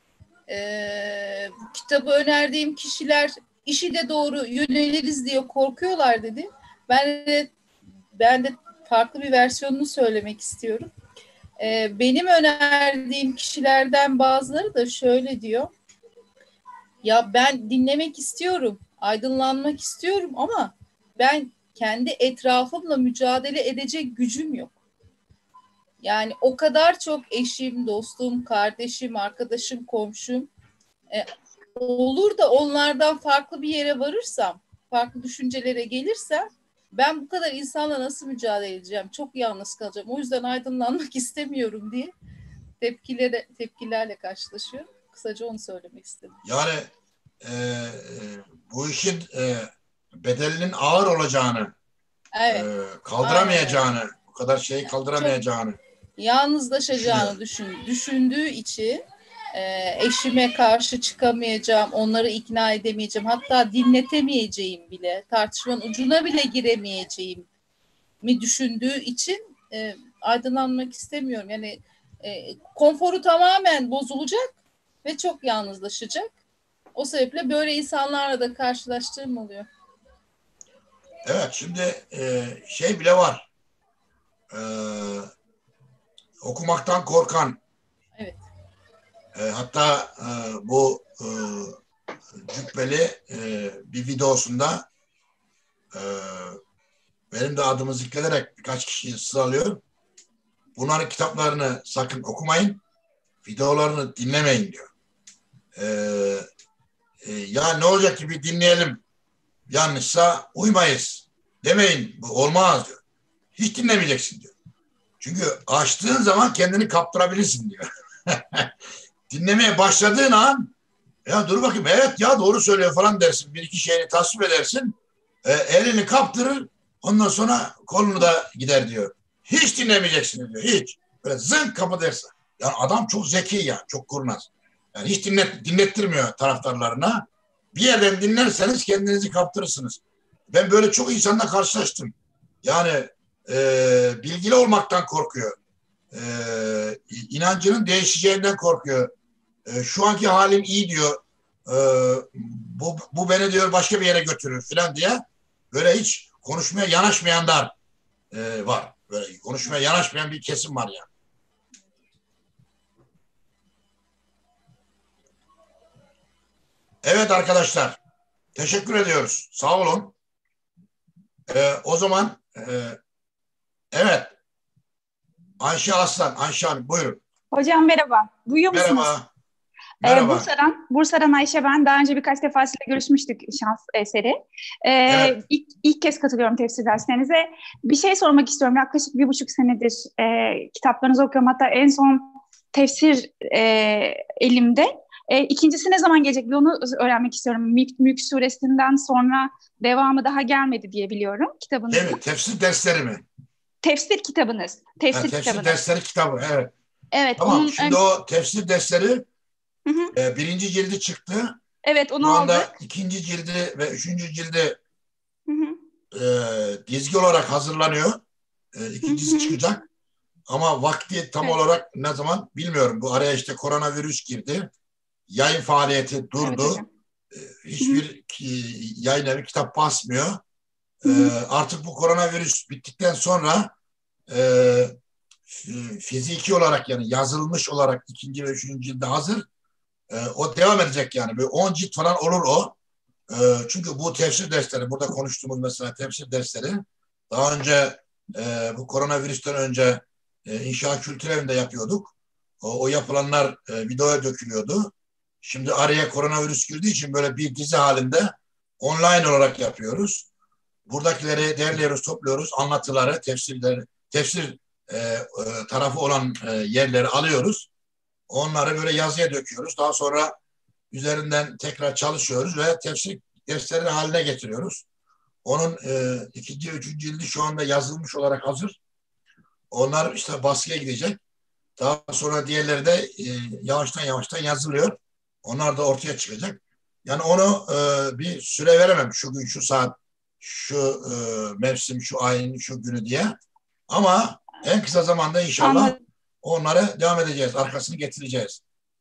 kitabı önerdiğim kişiler işi de doğru yöneliriz diye korkuyorlar dedi. Ben de farklı bir versiyonunu söylemek istiyorum. Benim önerdiğim kişilerden bazıları da şöyle diyor. Ya ben dinlemek istiyorum, aydınlanmak istiyorum ama ben kendi etrafımla mücadele edecek gücüm yok. Yani o kadar çok eşim, dostum, kardeşim, arkadaşım, komşum olur da onlardan farklı bir yere varırsam, farklı düşüncelere gelirsem ben bu kadar insanla nasıl mücadele edeceğim? Çok yalnız kalacağım. O yüzden aydınlanmak istemiyorum diye tepkilerle karşılaşıyorum. Kısaca onu söylemek istedim. Yani bu işin bedelinin ağır olacağını, evet. kaldıramayacağını, aynen. Bu kadar şeyi kaldıramayacağını. Çok yalnızlaşacağını düşündüğü için eşime karşı çıkamayacağım, onları ikna edemeyeceğim, hatta dinletemeyeceğim bile, tartışmanın ucuna bile giremeyeceğim mi düşündüğü için aydınlanmak istemiyorum. Yani konforu tamamen bozulacak ve çok yalnızlaşacak. O sebeple böyle insanlarla da karşılaştığım oluyor. Evet, şimdi şey bile var. Okumaktan korkan. Evet. Hatta bu Cübbeli bir videosunda benim de adımı zikrederek birkaç kişiyi sıralıyor. Bunların kitaplarını sakın okumayın. Videolarını dinlemeyin diyor. Ya ne olacak ki bir dinleyelim. Yanlışsa uymayız. Demeyin. Bu olmaz diyor. Hiç dinlemeyeceksin diyor. Çünkü açtığın zaman kendini kaptırabilirsin diyor. dinlemeye başladığın an ya dur bakayım evet ya doğru söylüyor falan dersin. Bir iki şeyini tasvip edersin. Elini kaptırır. Ondan sonra kolunu da gider diyor. Hiç dinlemeyeceksin diyor. Hiç. Böyle zınk kapatırsa. Yani adam çok zeki ya. Çok kurnaz. Yani hiç dinlettirmiyor taraftarlarına. Bir yerden dinlerseniz kendinizi kaptırırsınız. Ben böyle çok insanla karşılaştım. Yani bilgili olmaktan korkuyor. İnancının değişeceğinden korkuyor. Şu anki halim iyi diyor. Bu beni diyor başka bir yere götürür falan diye. Böyle hiç konuşmaya yanaşmayanlar var. Böyle konuşmaya yanaşmayan bir kesim var yani. Evet arkadaşlar. Teşekkür ediyoruz. Sağ olun. O zaman evet. Ayşe Aslan, Ayşe Hanım buyurun. Hocam merhaba. Duyuyor musunuz? Merhaba. Merhaba. Bursa'dan Ayşe ben. Daha önce birkaç defa sizinle görüşmüştük şans eseri. Evet. İlk kez katılıyorum tefsir derslerinize. Bir şey sormak istiyorum. Yaklaşık 1,5 senedir kitaplarınızı okuyorum. Hatta en son tefsir elimde. İkincisi ne zaman gelecek? Onu öğrenmek istiyorum. Mülk suresinden sonra devamı daha gelmedi diye biliyorum kitabınızın. Değil mi? Tefsir dersleri mi? Tefsir kitabınız. Tefsir dersleri kitabı, evet. Evet. Tamam, şimdi o tefsir dersleri birinci cildi çıktı. Evet, onu Şu anda aldık. ikinci cildi ve üçüncü cildi dizgi olarak hazırlanıyor. İkincisi çıkacak. Ama vakti tam olarak ne zaman bilmiyorum. Bu araya işte koronavirüs girdi. Yayın faaliyeti durdu. Hiçbir yayın evi kitap basmıyor. Artık bu koronavirüs bittikten sonra fiziki olarak yani yazılmış olarak ikinci ve üçüncü cilde hazır. O devam edecek yani. Böyle 10 cilt falan olur o. Çünkü bu tefsir dersleri, burada konuştuğumuz mesela tefsir dersleri daha önce bu koronavirüsten önce İnşaat Kültür Evi'nde yapıyorduk. O yapılanlar videoya dökülüyordu. Şimdi araya koronavirüs girdiği için böyle bir dizi halinde online olarak yapıyoruz. Buradakileri derliyoruz, topluyoruz. Anlatıları, tefsir tarafı olan yerleri alıyoruz. Onları böyle yazıya döküyoruz. Daha sonra üzerinden tekrar çalışıyoruz ve tefsir dersleri haline getiriyoruz. Onun ikinci, üçüncü cildi şu anda yazılmış olarak hazır. Onlar işte baskıya gidecek. Daha sonra diğerleri de yavaştan yazılıyor. Onlar da ortaya çıkacak. Yani onu bir süre veremem. Şu gün, şu saat, şu mevsim, şu ayın, şu günü diye. Ama en kısa zamanda inşallah onları devam edeceğiz. Arkasını getireceğiz.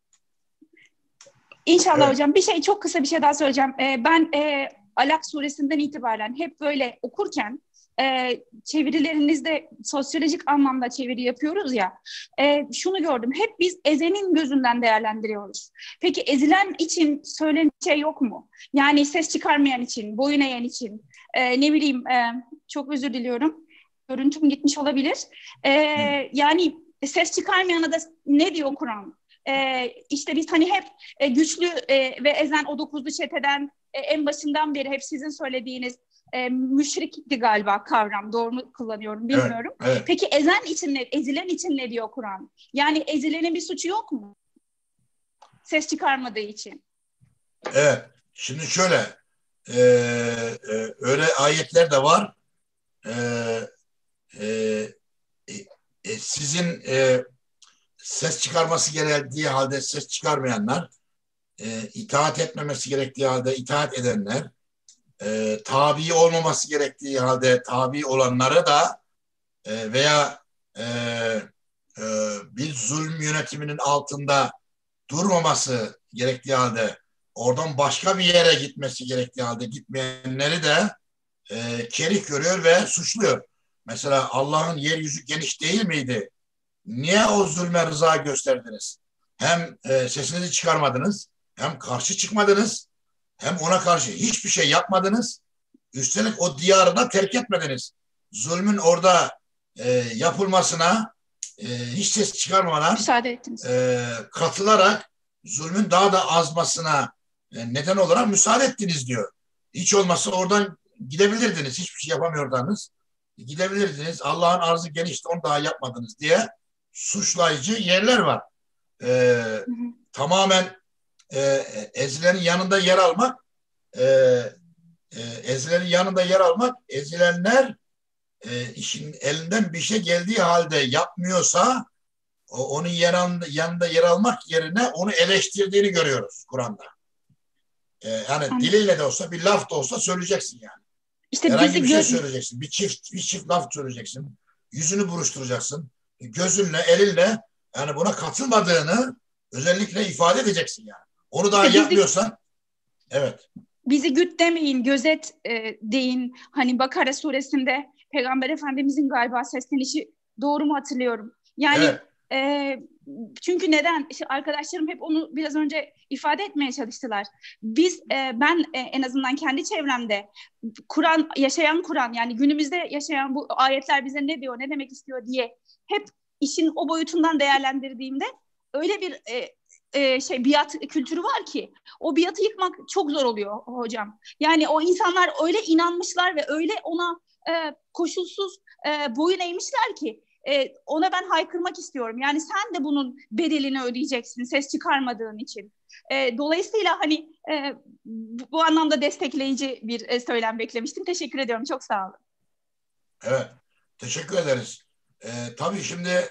İnşallah hocam. Çok kısa bir şey daha söyleyeceğim. Ben Alak suresinden itibaren hep böyle okurken çevirilerinizde sosyolojik anlamda çeviri yapıyoruz ya, şunu gördüm. Hep biz ezenin gözünden değerlendiriyoruz. Peki ezilen için söylenen şey yok mu? Yani ses çıkarmayan için, boyun eğen için, ne bileyim, çok özür diliyorum. Görüntüm gitmiş olabilir. Yani ses çıkarmayana da ne diyor Kur'an? İşte biz hani hep güçlü ve ezen o 9'lu çeteden en başından beri hep sizin söylediğiniz müşrikti galiba kavram. Doğru mu kullanıyorum bilmiyorum. Evet. Peki ezilen için ne diyor Kur'an? Yani ezilenin bir suçu yok mu? Ses çıkarmadığı için. Evet. Şimdi şöyle öyle ayetler de var. Sizin ses çıkarması gerektiği halde ses çıkarmayanlar, itaat etmemesi gerektiği halde itaat edenler, tabi olmaması gerektiği halde tabi olanları da veya bir zulüm yönetiminin altında durmaması gerektiği halde oradan başka bir yere gitmesi gerektiği halde gitmeyenleri de kerih görüyor ve suçluyor. Mesela Allah'ın yeryüzü geniş değil miydi? Niye o zulme rıza gösterdiniz? Hem sesinizi çıkarmadınız, hem karşı çıkmadınız, hem ona karşı hiçbir şey yapmadınız. Üstelik o diyarı da terk etmediniz. Zulmün orada yapılmasına hiç ses çıkarmadan katılarak zulmün daha da azmasına neden olarak müsaade ettiniz diyor. Hiç olmazsa oradan gidebilirdiniz. Hiçbir şey yapamıyordunuz. Gidebilirdiniz. Allah'ın arzı genişti, onu daha yapmadınız diye suçlayıcı yerler var. tamamen ezilenin yanında yer almak, ezilenin yanında yer almak, ezilenler işin elinden bir şey geldiği halde yapmıyorsa onun yanında yer almak yerine onu eleştirdiğini görüyoruz Kur'an'da. Yani diliyle de olsa, bir laf da olsa söyleyeceksin yani. İşte herhangi bir şey söyleyeceksin. Bir çift laf söyleyeceksin. Yüzünü buruşturacaksın. Gözünle, elinle yani buna katılmadığını özellikle ifade edeceksin yani. Onu daha yapmıyorsan evet. Bizi güt demeyin, gözet deyin. Hani Bakara suresinde Peygamber Efendimizin galiba seslenişi, doğru mu hatırlıyorum? Yani evet. Çünkü neden? İşte arkadaşlarım hep onu biraz önce ifade etmeye çalıştılar. Ben en azından kendi çevremde Kur'an, yaşayan Kur'an, yani günümüzde yaşayan bu ayetler bize ne diyor, ne demek istiyor diye hep işin o boyutundan değerlendirdiğimde öyle bir biat kültürü var ki o biatı yıkmak çok zor oluyor hocam. Yani o insanlar öyle inanmışlar ve öyle ona koşulsuz boyun eğmişler ki ona ben haykırmak istiyorum. Yani sen de bunun bedelini ödeyeceksin ses çıkarmadığın için. Dolayısıyla hani bu anlamda destekleyici bir söylem beklemiştim. Teşekkür ediyorum. Çok sağ olun. Evet. Teşekkür ederiz. Tabii şimdi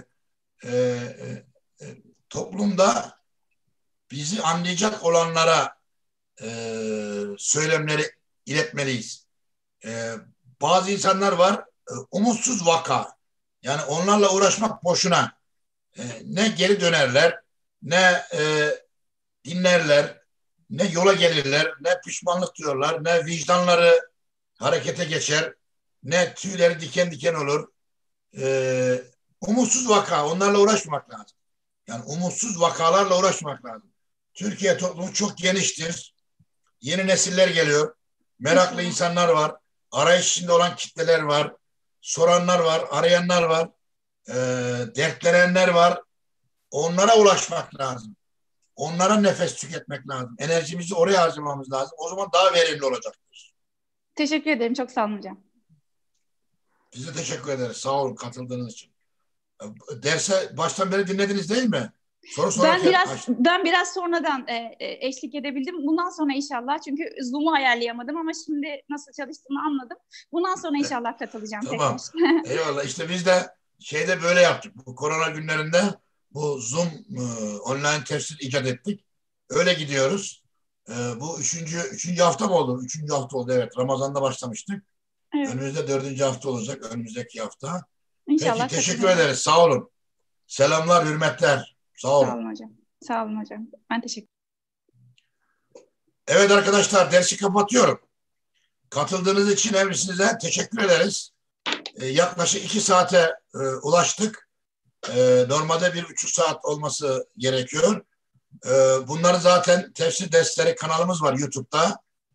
toplumda bizi anlayacak olanlara söylemleri iletmeliyiz. Bazı insanlar var umutsuz vaka. Yani onlarla uğraşmak boşuna. Ne geri dönerler, ne dinlerler, ne yola gelirler, ne pişmanlık duyarlar, ne vicdanları harekete geçer, ne tüyleri diken diken olur. Umutsuz vaka, onlarla uğraşmak lazım. Yani umutsuz vakalarla uğraşmak lazım. Türkiye toplumu çok geniştir. Yeni nesiller geliyor. Meraklı insanlar var. Arayış içinde olan kitleler var. Soranlar var, arayanlar var. Dertlenenler var. Onlara ulaşmak lazım. Onlara nefes tüketmek lazım. Enerjimizi oraya harcamamız lazım. O zaman daha verimli olacaktır. Teşekkür ederim. Çok sağ olun hocam. Biz de teşekkür ederiz. Sağ olun katıldığınız için. Derse baştan beri dinlediniz değil mi? Ben biraz sonradan eşlik edebildim. Bundan sonra inşallah, çünkü Zoom'u ayarlayamadım ama şimdi nasıl çalıştığını anladım. Bundan sonra inşallah katılacağım. Tamam. Eyvallah. İşte biz de böyle yaptık. Bu korona günlerinde bu Zoom online tefsir icat ettik. Öyle gidiyoruz. Bu üçüncü hafta mı oldu? Üçüncü hafta oldu, evet. Ramazan'da başlamıştık. Evet. Önümüzde 4. hafta olacak. Önümüzdeki hafta. İnşallah. Peki teşekkür ederiz. Sağ olun. Selamlar, hürmetler. Sağ olun. Sağ olun hocam. Sağ olun hocam. Ben teşekkür ederim. Evet arkadaşlar, dersi kapatıyorum. Katıldığınız için hepinize teşekkür ederiz. Yaklaşık 2 saate ulaştık. Normalde 1,5 saat olması gerekiyor. Bunları zaten tefsir dersleri kanalımız var YouTube'da.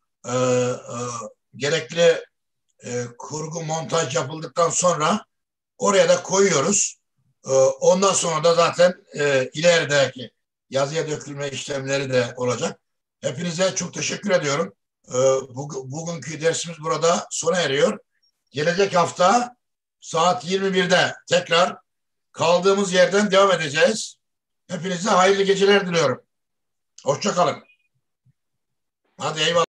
Gerekli kurgu, montaj yapıldıktan sonra oraya da koyuyoruz. Ondan sonra da zaten ilerideki yazıya dökülme işlemleri de olacak. Hepinize çok teşekkür ediyorum. Bugünkü dersimiz burada sona eriyor. Gelecek hafta saat 21'de tekrar kaldığımız yerden devam edeceğiz. Hepinize hayırlı geceler diliyorum. Hoşça kalın. Hadi eyvallah.